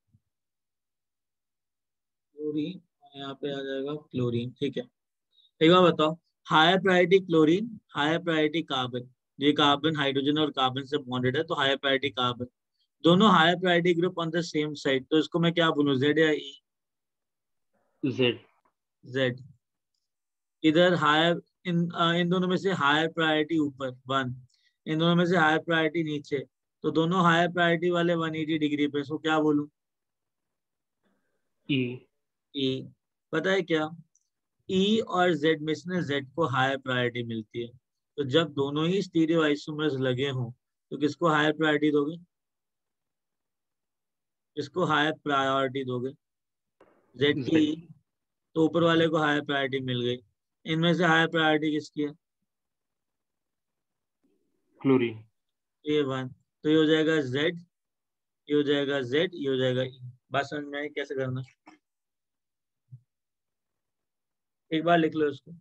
क्लोरीन, यहाँ पे आ जाएगा क्लोरीन, ठीक है। एक बार बताओ, higher priority chlorine, higher priority carbon, ये कार्बन हाइड्रोजन और कार्बन से बॉन्डेड है तो हायर प्रायोरिटी कार्बन, दोनों higher priority group on the same side, तो इसको मैं क्या बोलूं, जेड या ई? जेड। जेड। इधर हायर, इन दोनों में से हायर प्रायोरिटी ऊपर वन, इन दोनों में से हायर प्रायोरिटी नीचे, तो दोनों हायर प्रायोरिटी वाले 180 डिग्री पे, इसको क्या बोलूं? ई। ई। पता है क्या, ई और जेड में से जेड को हायर प्रायोरिटी मिलती है, तो जब दोनों ही स्टीरियो आइसोमर्स लगे हों तो किसको हायर प्रायोरिटी दोगे? किसको हायर प्रायोरिटी दोगे? जेड की जेड। E, तो ऊपर वाले को हायर प्रायोरिटी मिल गई। इनमें से हायर प्रायोरिटी किसकी है? क्लोरीन। A one. तो ये हो जाएगा जेड, ये हो जाएगा जेड, ये हो जाएगा ई। बात समझ में आई कैसे करना? एक बार लिख लो इसको।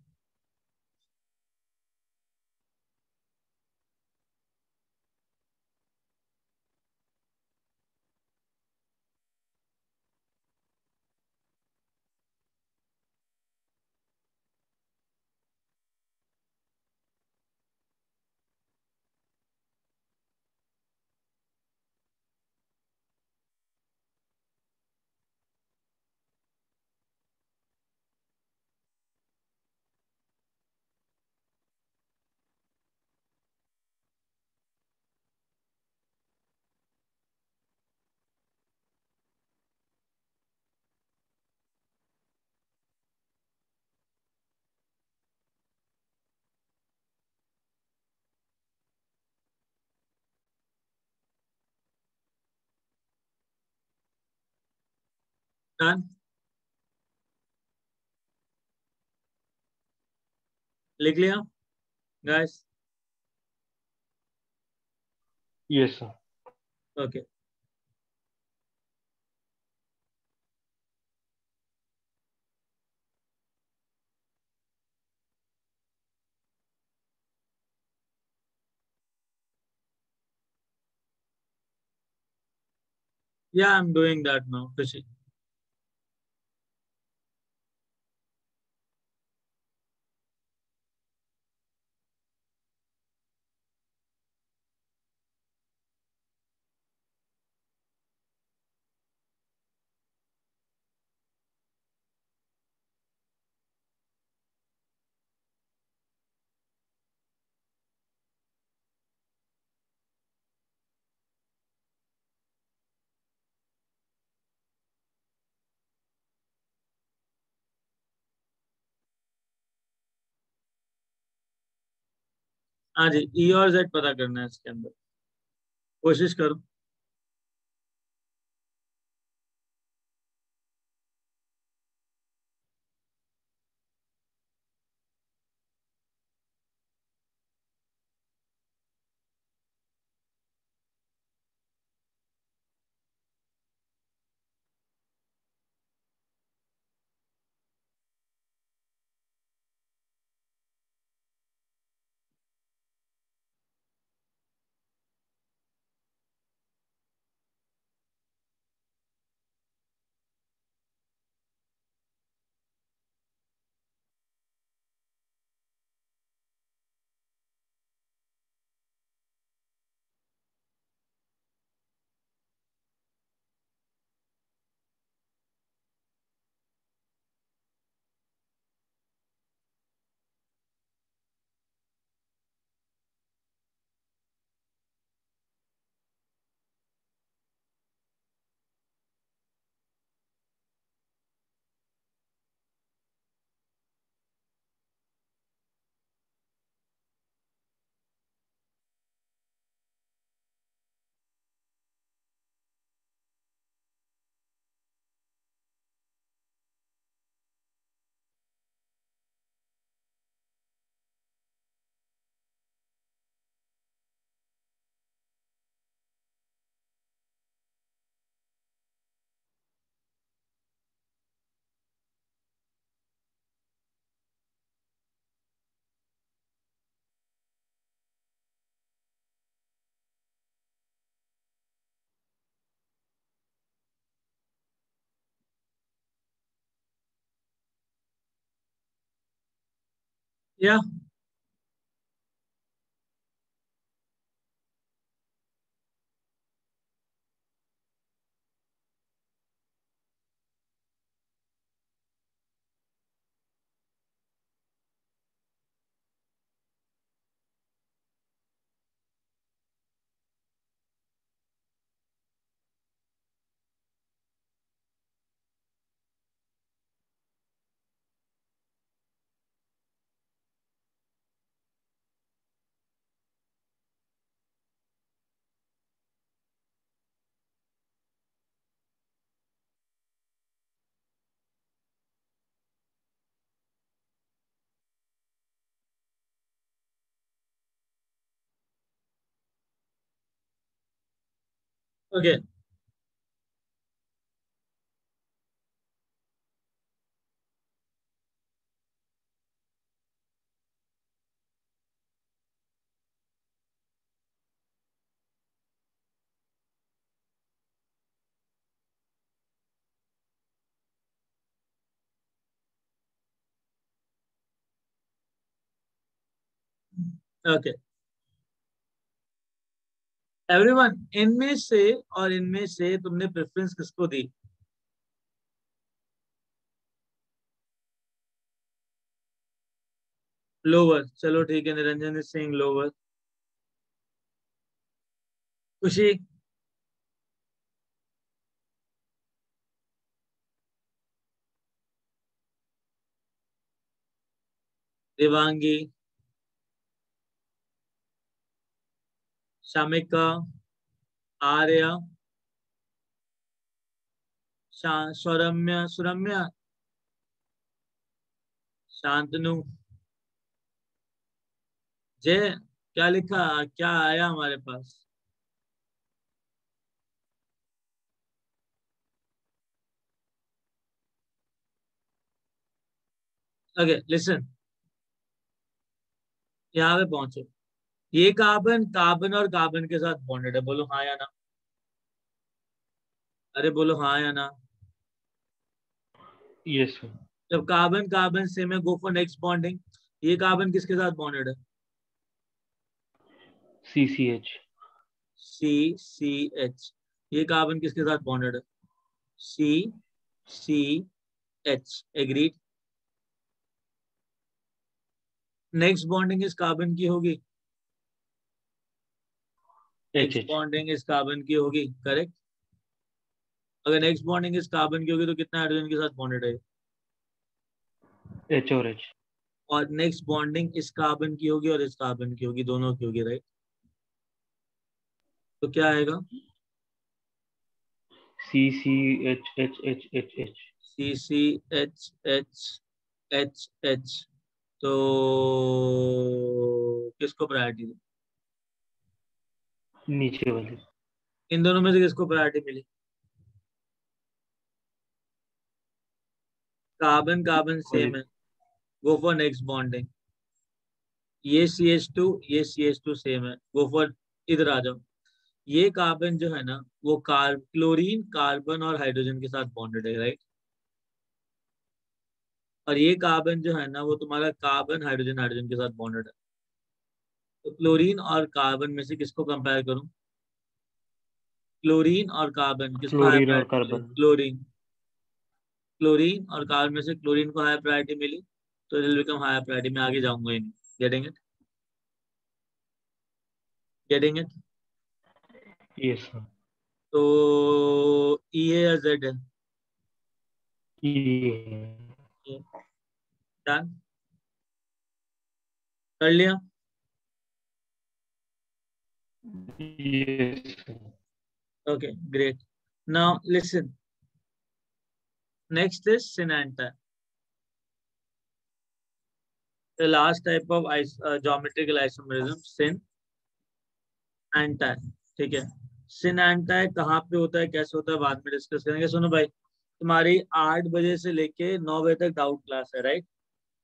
डन, लिख लिया गाइस? Yes, sir. ओके, या I am doing that now Khushi. हाँ जी, ई और जेड पता करना है इसके अंदर, कोशिश करो. या ओके, ओके एवरीवन, इनमें से और इनमें से तुमने प्रेफरेंस किसको दी? लोअर, चलो ठीक है, निरंजन इज सेइंग लोअर. खुशी? देवांगी? शामिका? आर्या? सौरम्य, सुरम्या, शांतनु, जय, क्या लिखा, क्या आया हमारे पास? ओके लिसन, यहाँ पे पहुंचो। ये कार्बन कार्बन और कार्बन के साथ बॉन्डेड है, बोलो हाँ या ना। अरे बोलो हाँ या ना। Yes sir. जब कार्बन कार्बन से में गो फॉर नेक्स्ट बॉन्डिंग। ये कार्बन किसके साथ बॉन्डेड है? CCH। CCH। ये कार्बन किसके साथ बॉन्डेड है? CCH। एग्रीड। नेक्स्ट बॉन्डिंग इस कार्बन की होगी, नेक्स्ट HH। बॉन्डिंग इस कार्बन की होगी, करेक्ट। अगर नेक्स्ट बॉन्डिंग इस कार्बन की होगी तो कितना हाइड्रोजन के साथ बॉन्डेड है? H और H। और नेक्स्ट बॉन्डिंग इस कार्बन की होगी और इस कार्बन की होगी, दोनों की होगी, राइट। तो क्या आएगा? CCH। CCH। तो किसको प्रायोरिटी दी? नीचे वाले। इन दोनों में से किसको प्रायोरिटी मिली? कार्बन कार्बन सेम है, गो फॉर नेक्स्ट बॉन्डिंग। ये CH2, ये CH2 सेम है, गो फॉर, इधर आ जाओ। ये कार्बन जो है ना वो क्लोरीन कार्बन और हाइड्रोजन के साथ बॉन्डेड है, राइट। और ये कार्बन जो है ना वो तुम्हारा कार्बन हाइड्रोजन हाइड्रोजन के साथ बॉन्डेड है। तो क्लोरीन और कार्बन में से किसको कंपेयर करूं? क्लोरीन और कार्बन किसको हाई क्लोरीन और प्रायोरिटी मिली? कार्बन। क्लोरीन। क्लोरीन और कार्बन में से क्लोरीन को हाई प्रायोरिटी मिली, तो it will become high priority. मैं आगे जाऊंगा ही नहीं। Getting it? Getting it? Yes sir. तो ई है या जेड है? ये डन, कर लिया। Yes sir. Okay great. Now listen, next is syn anti, the last type of geometrical isomerism, sin anti. ठीक है, सिन एंटा कहाँ पे होता है, कैसे होता है, बाद में डिस्कस करेंगे। सुनो भाई, तुम्हारी 8 बजे से लेके 9 बजे तक डाउट क्लास है, राइट।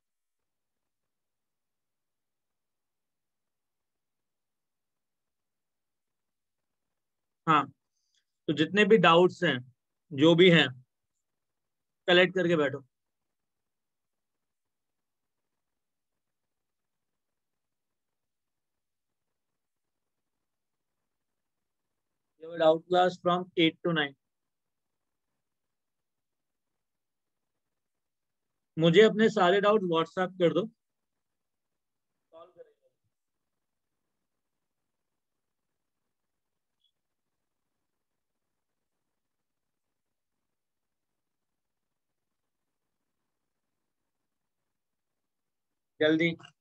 हाँ, तो जितने भी डाउट्स हैं, जो भी हैं, कलेक्ट करके बैठो। Doubt class from 8 to 9। मुझे अपने सारे डाउट व्हाट्सएप कर दो, सॉल्व करेंगे। जल्दी।